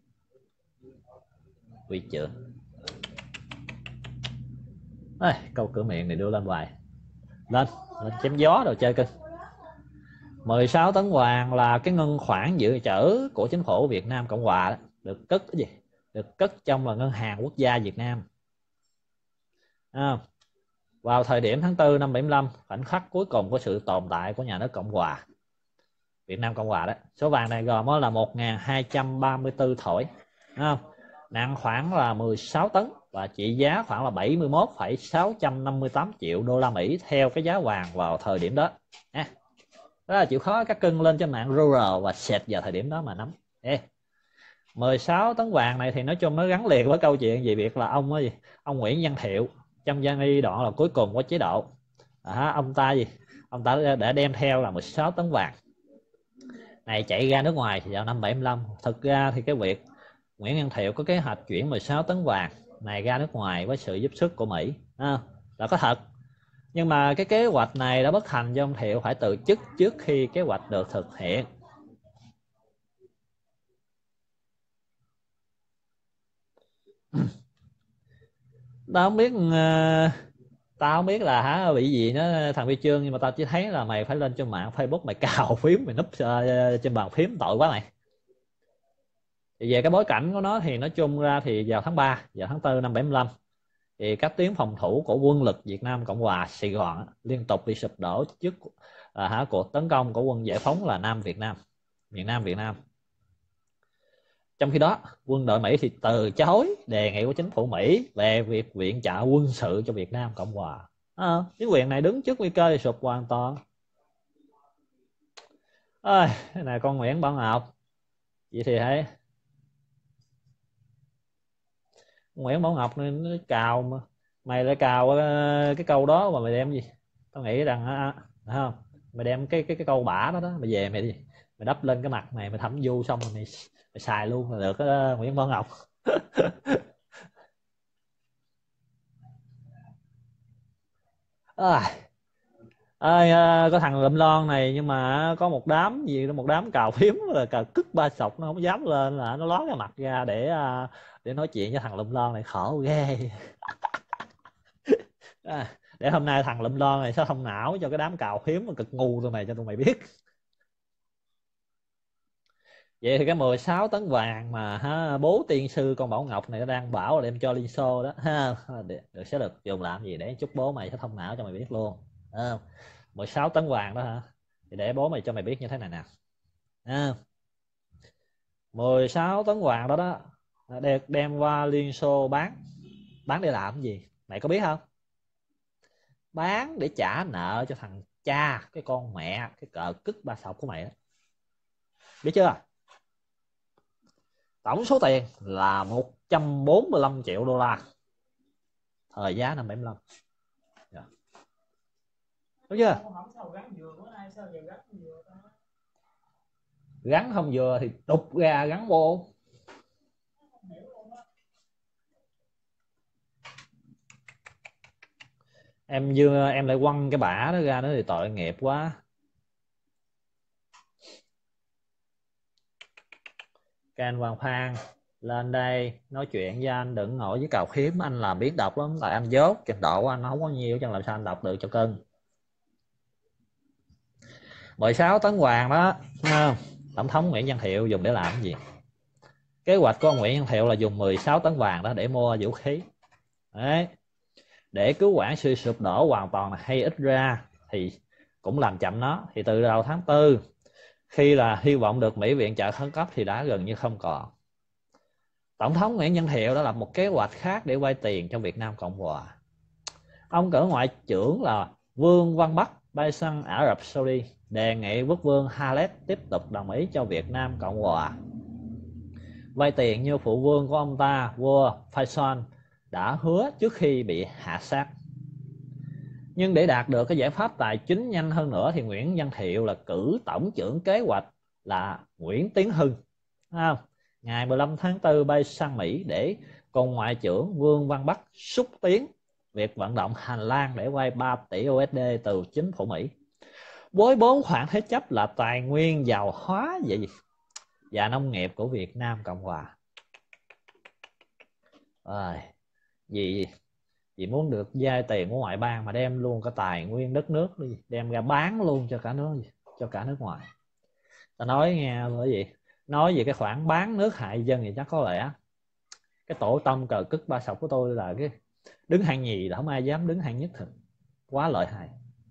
Quy trưởng. Ê, câu cửa miệng này đưa lên hoài. lên lên chém gió đồ chơi cưng. mười sáu tấn vàng là cái ngân khoản dự trữ của chính phủ Việt Nam Cộng Hòa đó, được cất cái gì được cất trong là ngân hàng quốc gia Việt Nam. À, vào thời điểm tháng tư năm bảy mươi lăm, khoảnh khắc cuối cùng của sự tồn tại của nhà nước Cộng Hòa Việt Nam Cộng Hòa đó, số vàng này gồm là một nghìn hai trăm ba mươi tư thỏi, không? Nặng khoảng là mười sáu tấn và trị giá khoảng là bảy mươi mốt phẩy sáu trăm năm mươi tám triệu đô la Mỹ theo cái giá vàng vào thời điểm đó. À, đó là chịu khó các cưng lên trên mạng rural và search vào thời điểm đó mà nắm. Ê, mười sáu tấn vàng này thì nói chung nó gắn liền với câu chuyện về việc là ông gì ông Nguyễn Văn Thiệu trong giai đoạn là cuối cùng của chế độ, à, ông ta gì ông ta đã đem theo là mười sáu tấn vàng này chạy ra nước ngoài vào năm bảy mươi lăm. Thực ra thì cái việc Nguyễn Văn Thiệu có kế hoạch chuyển mười sáu tấn vàng này ra nước ngoài với sự giúp sức của Mỹ, à, là có thật. Nhưng mà cái kế hoạch này đã bất thành do ông Thiệu phải từ chức trước khi kế hoạch được thực hiện. Tao không biết uh, tao không biết là hả bị gì nó thằng Huy Chương, nhưng mà tao chỉ thấy là mày phải lên trên mạng Facebook mày cào phím, mày núp uh, trên bàn phím tội quá mày. Thì về cái bối cảnh của nó thì nói chung ra thì vào tháng ba, vào tháng tư năm bảy mươi lăm thì các tuyến phòng thủ của quân lực Việt Nam Cộng Hòa Sài Gòn liên tục bị sụp đổ trước à, hả cuộc tấn công của quân giải phóng là Nam Việt Nam, miền Nam Việt Nam. Trong khi đó, quân đội Mỹ thì từ chối đề nghị của chính phủ Mỹ về việc viện trợ quân sự cho Việt Nam Cộng Hòa. À, chính quyền này đứng trước nguy cơ thì sụp hoàn toàn. Ơi, cái này con Nguyễn Bảo Ngọc. Vậy thì thấy Nguyễn Bảo Ngọc nên nó cào mà mày lại cào cái câu đó mà mày đem gì? Tao nghĩ rằng à, không, mày đem cái cái cái câu bả đó đó mày về mày đi, mày đắp lên cái mặt mày, mày thẩm du xong rồi mày, mày xài luôn là được đó, Nguyễn Bảo Ngọc. À, ơi à, có thằng lụm lon này nhưng mà có một đám gì đó, một đám cào phím là cào cứt ba sọc nó không dám lên, là nó ló cái mặt ra để để nói chuyện với thằng lụm lon này, khổ ghê. À, để hôm nay thằng lụm lon này sẽ thông não cho cái đám cào phím mà cực ngu tụi mày cho tụi mày biết. Vậy thì cái mười sáu tấn vàng mà ha, bố tiên sư con Bảo Ngọc này nó đang bảo là đem cho Liên Xô đó ha, được sẽ được dùng làm gì để chúc bố mày sẽ thông não cho mày biết luôn. À, mười sáu tấn vàng đó hả, thì để bố mày cho mày biết như thế này nè. À, mười sáu tấn vàng đó đó được đem qua Liên Xô bán, bán để làm cái gì mày có biết không? Bán để trả nợ cho thằng cha, cái con mẹ, cái cờ cứt ba sọc của mày đó, biết chưa? Tổng số tiền là một trăm bốn mươi lăm triệu đô la thời giá năm bảy mươi lăm. Yeah. Đúng chưa? Gắn không vừa thì đục ra gắn vô. Em vừa em lại quăng cái bả đó ra nữa thì tội nghiệp quá. Can Hoàng Phan lên đây nói chuyện với anh, đừng ngồi với cào khiếm, anh làm biết đọc lắm, tại anh dốt trình độ của anh không có nhiều chẳng làm sao anh đọc được cho cưng. mười sáu tấn vàng đó, Tổng thống Nguyễn Văn Thiệu dùng để làm cái gì? Kế hoạch của ông Nguyễn Văn Thiệu là dùng mười sáu tấn vàng đó để mua vũ khí. Đấy. Để cứu vãn sự sụp đổ hoàn toàn hay ít ra thì cũng làm chậm nó. Thì từ đầu tháng tư, khi là hy vọng được Mỹ viện trợ khẩn cấp thì đã gần như không còn. Tổng thống Nguyễn Văn Thiệu đã lập một kế hoạch khác để vay tiền cho Việt Nam Cộng Hòa. Ông cử ngoại trưởng là Vương Văn Bắc bay sang Ả Rập Saudi, đề nghị quốc vương Khaled tiếp tục đồng ý cho Việt Nam Cộng Hòa vay tiền như phụ vương của ông ta, vua Faisal đã hứa trước khi bị hạ sát. Nhưng để đạt được cái giải pháp tài chính nhanh hơn nữa thì Nguyễn Văn Thiệu là cử tổng trưởng kế hoạch là Nguyễn Tiến Hưng, không? Ngày mười lăm tháng tư bay sang Mỹ để cùng ngoại trưởng Vương Văn Bắc xúc tiến việc vận động hành lang để vay ba tỷ đô la từ chính phủ Mỹ với bốn khoản thế chấp là tài nguyên dầu hóa vậy và nông nghiệp của Việt Nam Cộng Hòa. À, gì Chị muốn được vay tiền của ngoại bang mà đem luôn cả tài nguyên đất nước đi, đem ra bán luôn cho cả nước cho cả nước ngoài. Ta nói nghe bởi gì, nói về cái khoản bán nước hại dân thì chắc có lẽ cái tổ tông cờ cức ba sọc của tôi là cái đứng hạng nhì, là không ai dám đứng hạng nhất thật, quá lợi hại.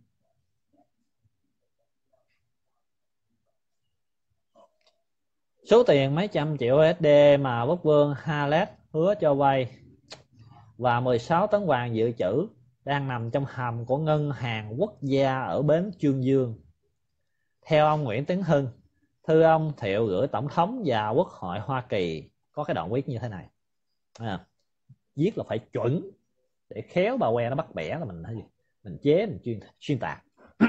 Số tiền mấy trăm triệu u ét đê mà quốc vương Khaled hứa cho vay và mười sáu tấn vàng dự trữ đang nằm trong hầm của ngân hàng quốc gia ở bến Chương Dương. Theo ông Nguyễn Tấn Hưng, thư ông Thiệu gửi tổng thống và Quốc hội Hoa Kỳ có cái đoạn viết như thế này. À, viết là phải chuẩn để khéo bà que nó bắt bẻ là mình mình chế mình chuyên xuyên tạc.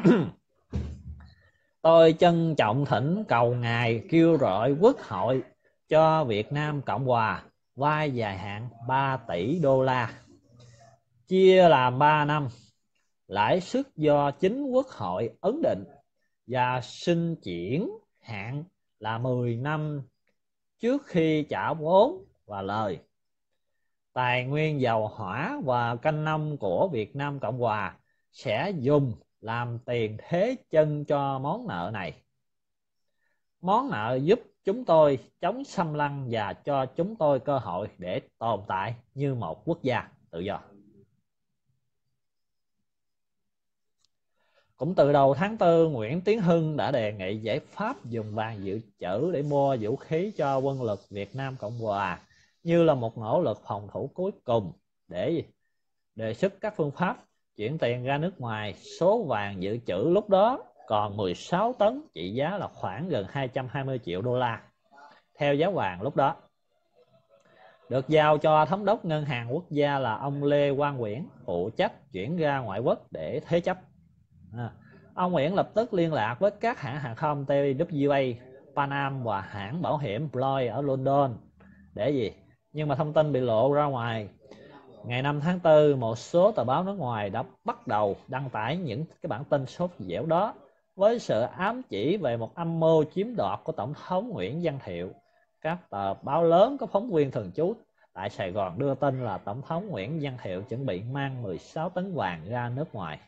Tôi trân trọng thỉnh cầu ngài kêu gọi Quốc hội cho Việt Nam Cộng Hòa vay dài hạn ba tỷ đô la, chia làm ba năm, lãi suất do chính Quốc hội ấn định và xin chuyển hạn là mười năm trước khi trả vốn và lời. Tài nguyên dầu hỏa và canh nông của Việt Nam Cộng Hòa sẽ dùng làm tiền thế chân cho món nợ này. Món nợ giúp chúng tôi chống xâm lăng và cho chúng tôi cơ hội để tồn tại như một quốc gia tự do. Cũng từ đầu tháng tư, Nguyễn Tiến Hưng đã đề nghị giải pháp dùng vàng dự trữ để mua vũ khí cho quân lực Việt Nam Cộng Hòa như là một nỗ lực phòng thủ cuối cùng, để đề xuất các phương pháp chuyển tiền ra nước ngoài. Số vàng dự trữ lúc đó còn mười sáu tấn, trị giá là khoảng gần hai trăm hai mươi triệu đô la theo giá vàng lúc đó, được giao cho thống đốc ngân hàng quốc gia là ông Lê Quang Nguyễn phụ trách chuyển ra ngoại quốc để thế chấp. À, ông Nguyễn lập tức liên lạc với các hãng hàng không T W A, Pan Am và hãng bảo hiểm Lloyd ở London để gì, nhưng mà thông tin bị lộ ra ngoài. Ngày năm tháng tư, một số tờ báo nước ngoài đã bắt đầu đăng tải những cái bản tin sốt dẻo đó với sự ám chỉ về một âm mưu chiếm đoạt của Tổng thống Nguyễn Văn Thiệu. Các tờ báo lớn có phóng viên thường trú tại Sài Gòn đưa tin là Tổng thống Nguyễn Văn Thiệu chuẩn bị mang mười sáu tấn vàng ra nước ngoài.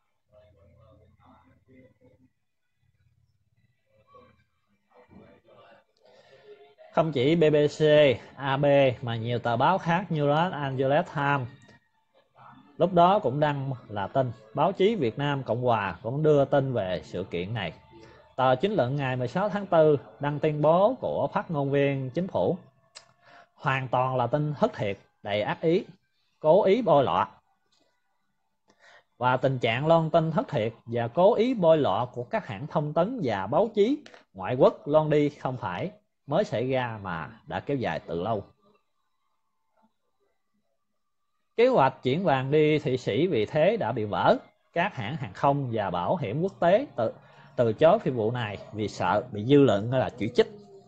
Không chỉ B B C, A B mà nhiều tờ báo khác như Los Angeles Times lúc đó cũng đăng là tin. Báo chí Việt Nam Cộng Hòa cũng đưa tin về sự kiện này. Tờ Chính luận ngày mười sáu tháng tư đăng tuyên bố của phát ngôn viên chính phủ hoàn toàn là tin thất thiệt, đầy ác ý, cố ý bôi nhọ. Và tình trạng loan tin thất thiệt và cố ý bôi nhọ của các hãng thông tấn và báo chí ngoại quốc loan đi không phải mới xảy ra mà đã kéo dài từ lâu. Kế hoạch chuyển vàng đi Thụy Sĩ vì thế đã bị vỡ. Các hãng hàng không và bảo hiểm quốc tế từ, từ chối phi vụ này vì sợ bị dư luận là chỉ trích.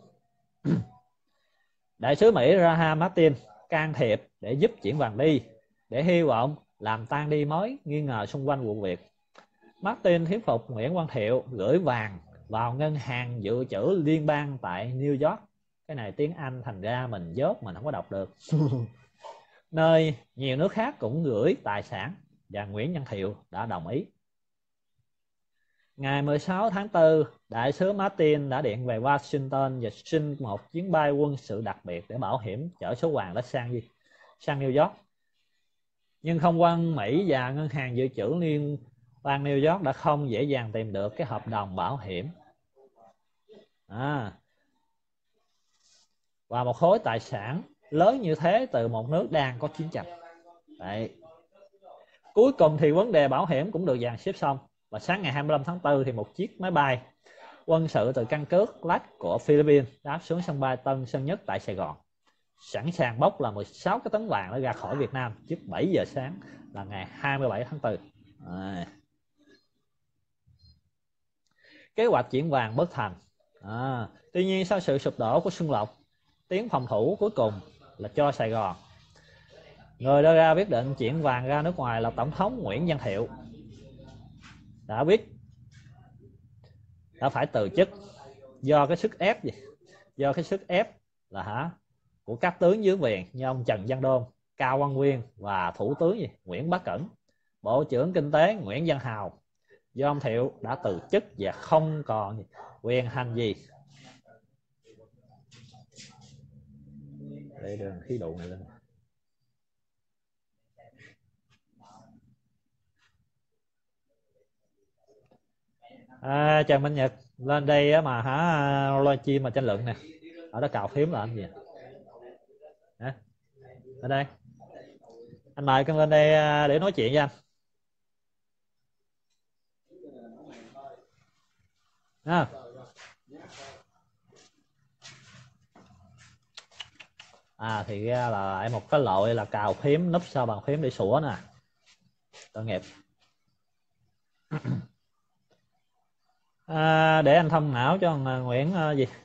Đại sứ Mỹ Graham Martin can thiệp để giúp chuyển vàng đi, để hy vọng làm tan đi mối nghi ngờ xung quanh vụ việc. Martin thuyết phục Nguyễn Quang Thiệu gửi vàng vào ngân hàng dự trữ liên bang tại New York. Cái này tiếng Anh thành ra mình dốt mình không có đọc được. Nơi nhiều nước khác cũng gửi tài sản và Nguyễn Văn Thiệu đã đồng ý. Ngày mười sáu tháng tư, đại sứ Martin đã điện về Washington và xin một chuyến bay quân sự đặc biệt để bảo hiểm chở số vàng đó sang đi sang New York. Nhưng không quân Mỹ và ngân hàng dự trữ liên bang New York đã không dễ dàng tìm được cái hợp đồng bảo hiểm à, và một khối tài sản lớn như thế từ một nước đang có chiến tranh. Đấy. Cuối cùng thì vấn đề bảo hiểm cũng được dàn xếp xong, và sáng ngày hai mươi lăm tháng tư thì một chiếc máy bay quân sự từ căn cứ Clark của Philippines đáp xuống sân bay Tân Sơn Nhất tại Sài Gòn, sẵn sàng bốc là mười sáu cái tấn vàng đã ra khỏi Việt Nam trước bảy giờ sáng là ngày hai mươi bảy tháng tư. À. Kế hoạch chuyển vàng bất thành. À. Tuy nhiên sau sự sụp đổ của Xuân Lộc, tiếng phòng thủ cuối cùng là cho Sài Gòn. Người đưa ra quyết định chuyển vàng ra nước ngoài là Tổng thống Nguyễn Văn Thiệu. Đã biết đã phải từ chức do cái sức ép gì? Do cái sức ép là hả của các tướng dưới quyền như ông Trần Văn Đôn Cao Văn Quyên và Thủ tướng gì Nguyễn Bá Cẩn. Bộ trưởng Kinh tế Nguyễn Văn Hào do ông Thiệu đã từ chức và không còn quyền hành gì. Để đường khí độ này lên. À, Trần Minh Nhật lên đây mà hả loa chim mà tranh luận nè, ở đó cào phím là làm gì hả? Ở đây anh mời con lên đây để nói chuyện với anh. À. à thì ra là em một cái loại là cào phím núp sau bàn phím để sủa nè, tội nghiệp. À, để anh thông não cho Nguyễn uh, gì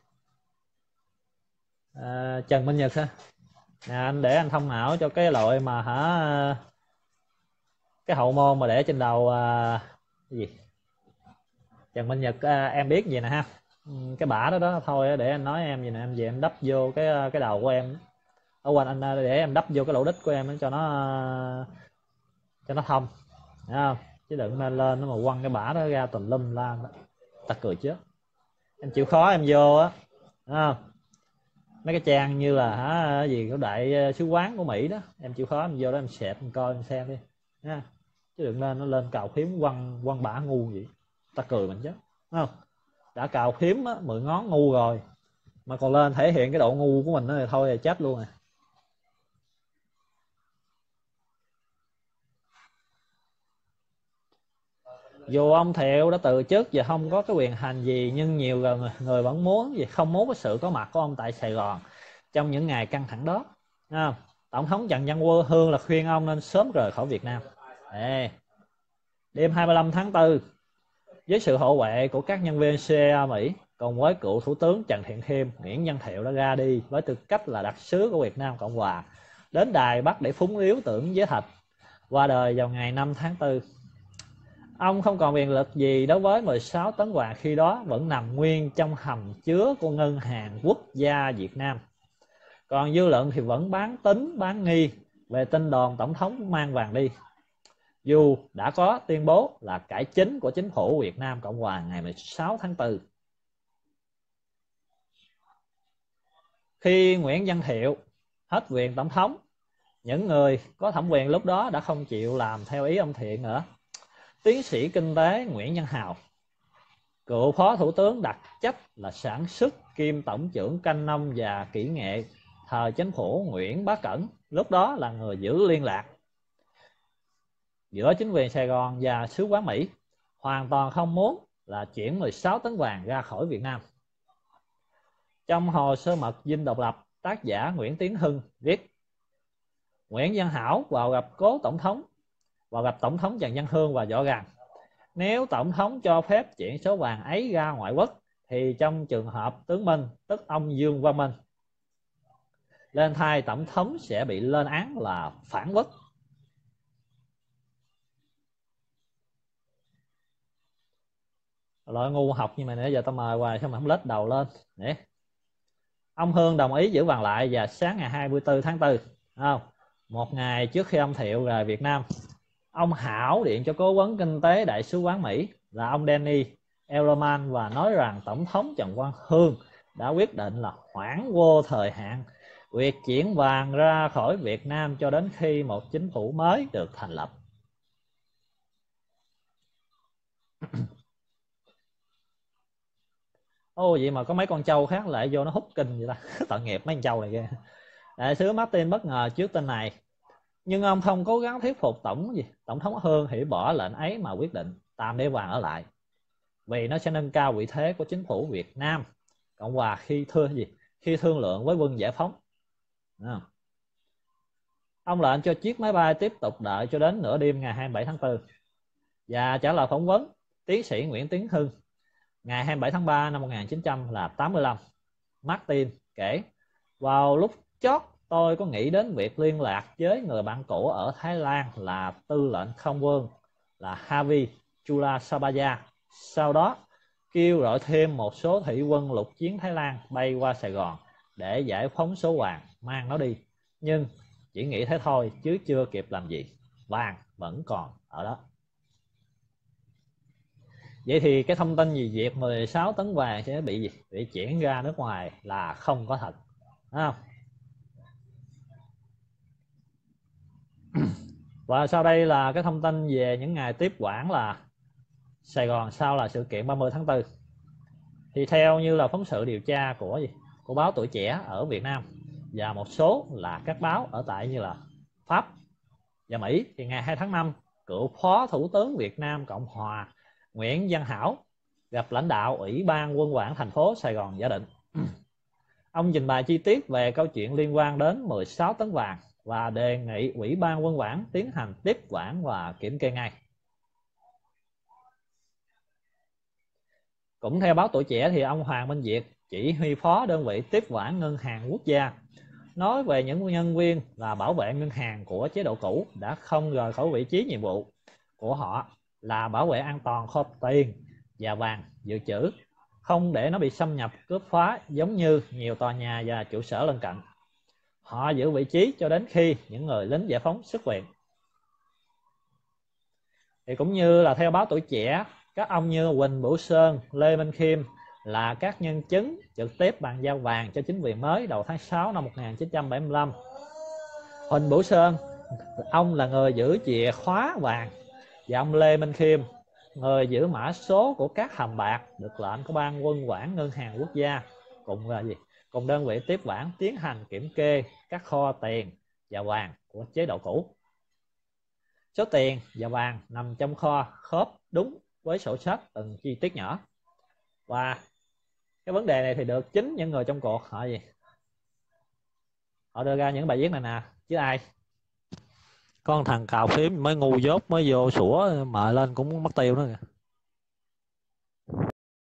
à, Trần Minh Nhật ha. À, anh để anh thông não cho cái loại mà hả cái hậu môn mà để trên đầu uh, cái gì Trần Minh Nhật, uh, em biết gì nè ha, cái bả đó đó thôi để anh nói em gì nè, em về em đắp vô cái cái đầu của em ở quanh anh, để em đắp vô cái lỗ đít của em cho nó uh, cho nó thông, thấy không? Chứ đừng lên lên nó mà quăng cái bả đó ra tùm lum la ta cười chết. Em chịu khó em vô á, không? Mấy cái trang như là hả gì của đại sứ quán của Mỹ đó, em chịu khó em vô đó em xẹp em coi em xem đi nha, chứ đừng lên nó lên cào phím quăng quăng bả ngu vậy ta cười mình chứ, không? Đã cào phím á, mười ngón ngu rồi mà còn lên thể hiện cái độ ngu của mình nữa thì thôi là chết luôn à. Dù ông Thiệu đã từ chức và không có cái quyền hành gì, nhưng nhiều người, người vẫn muốn gì không muốn có sự có mặt của ông tại Sài Gòn trong những ngày căng thẳng đó. À, Tổng thống Trần Văn Hương là khuyên ông nên sớm rời khỏi Việt Nam. Ê, đêm hai mươi lăm tháng tư, với sự hậu vệ của các nhân viên xê i a Mỹ cùng với cựu Thủ tướng Trần Thiện Khiêm, Nguyễn Văn Thiệu đã ra đi với tư cách là đặc sứ của Việt Nam Cộng Hòa đến Đài Bắc để phúng điếu tưởng giới thạch, qua đời vào ngày năm tháng tư. Ông không còn quyền lực gì đối với mười sáu tấn vàng khi đó vẫn nằm nguyên trong hầm chứa của Ngân hàng Quốc gia Việt Nam. Còn dư luận thì vẫn bán tín bán nghi về tin đồn tổng thống mang vàng đi, dù đã có tuyên bố là cải chính của chính phủ Việt Nam Cộng Hòa ngày mười sáu tháng tư. Khi Nguyễn Văn Thiệu hết quyền tổng thống, những người có thẩm quyền lúc đó đã không chịu làm theo ý ông Thiện nữa. Tiến sĩ kinh tế Nguyễn Văn Hào, cựu phó thủ tướng đặc trách là sản xuất kiêm tổng trưởng canh nông và kỹ nghệ thời chính phủ Nguyễn Bá Cẩn, lúc đó là người giữ liên lạc giữa chính quyền Sài Gòn và sứ quán Mỹ, hoàn toàn không muốn là chuyển mười sáu tấn vàng ra khỏi Việt Nam. Trong hồ sơ mật dinh độc lập, tác giả Nguyễn Tiến Hưng viết: Nguyễn Văn Hảo vào gặp cố tổng thống vào gặp tổng thống Trần Văn Hương và rõ ràng nếu tổng thống cho phép chuyển số vàng ấy ra ngoại quốc thì trong trường hợp tướng Minh, tức ông Dương Văn Minh, lên thay tổng thống sẽ bị lên án là phản quốc. Loại ngu học như mày nãy giờ tao mời hoài sao mà không lết đầu lên. Để ông Hương đồng ý giữ vàng lại, và sáng ngày hai mươi tư tháng tư, không, một ngày trước khi ông Thiệu rời Việt Nam, ông Hảo điện cho cố vấn kinh tế đại sứ quán Mỹ là ông Danny Ellerman và nói rằng tổng thống Trần Văn Hương đã quyết định là hoãn vô thời hạn việc chuyển vàng ra khỏi Việt Nam cho đến khi một chính phủ mới được thành lập. Ô vậy mà có mấy con trâu khác lại vô nó hút kinh vậy ta. Tội nghiệp mấy con trâu này kìa. Đại sứ Martin bất ngờ trước tin này, nhưng ông không cố gắng thuyết phục tổng gì tổng thống Hương hủy bỏ lệnh ấy mà quyết định tạm để vàng ở lại, vì nó sẽ nâng cao vị thế của chính phủ Việt Nam Cộng Hòa khi thương gì khi thương lượng với quân giải phóng. Đó. Ông lệnh cho chiếc máy bay tiếp tục đợi cho đến nửa đêm ngày hai mươi bảy tháng tư. Và trả lời phỏng vấn, tiến sĩ Nguyễn Tiến Hưng ngày hai mươi bảy tháng ba năm một nghìn chín trăm tám mươi lăm, Martin kể: vào lúc chót tôi có nghĩ đến việc liên lạc với người bạn cũ ở Thái Lan là tư lệnh không quân là Havi Chulasabaya. Sau đó kêu gọi thêm một số thủy quân lục chiến Thái Lan bay qua Sài Gòn để giải phóng số vàng mang nó đi. Nhưng chỉ nghĩ thế thôi chứ chưa kịp làm gì, vàng vẫn còn ở đó. Vậy thì cái thông tin gì việc mười sáu tấn vàng sẽ bị gì bị chuyển ra nước ngoài là không có thật, đúng không? Và sau đây là cái thông tin về những ngày tiếp quản là Sài Gòn sau là sự kiện ba mươi tháng tư. Thì theo như là phóng sự điều tra của gì của báo Tuổi Trẻ ở Việt Nam và một số là các báo ở tại như là Pháp và Mỹ, thì ngày hai tháng năm, cựu Phó Thủ tướng Việt Nam Cộng Hòa Nguyễn Văn Hảo gặp lãnh đạo Ủy ban Quân quản thành phố Sài Gòn Gia Định. Ông trình bày chi tiết về câu chuyện liên quan đến mười sáu tấn vàng và đề nghị Ủy ban Quân quản tiến hành tiếp quản và kiểm kê ngay. Cũng theo báo Tuổi Trẻ thì ông Hoàng Minh Việt, chỉ huy phó đơn vị tiếp quản ngân hàng quốc gia, nói về những nhân viên là bảo vệ ngân hàng của chế độ cũ đã không rời khỏi vị trí nhiệm vụ của họ là bảo vệ an toàn kho tiền và vàng dự trữ, không để nó bị xâm nhập cướp phá giống như nhiều tòa nhà và trụ sở lân cận. Họ giữ vị trí cho đến khi những người lính giải phóng xuất viện. Thì cũng như là theo báo Tuổi Trẻ, các ông như Huỳnh Bửu Sơn, Lê Minh Khiêm là các nhân chứng trực tiếp bàn giao vàng cho chính quyền mới đầu tháng sáu năm một nghìn chín trăm bảy mươi lăm. Huỳnh Bửu Sơn, ông là người giữ chìa khóa vàng, và ông Lê Minh Khiêm, người giữ mã số của các hầm bạc được lệnh của ban Quân quản ngân hàng quốc gia, cùng là gì cùng đơn vị tiếp quản tiến hành kiểm kê các kho tiền và vàng của chế độ cũ. Số tiền và vàng nằm trong kho khớp đúng với sổ sách từng chi tiết nhỏ. Và cái vấn đề này thì được chính những người trong cuộc họ gì họ đưa ra những bài viết này nè, chứ ai. Con thằng cào phím mới ngu dốt mới vô sủa mời lên cũng mất tiêu nữa kìa.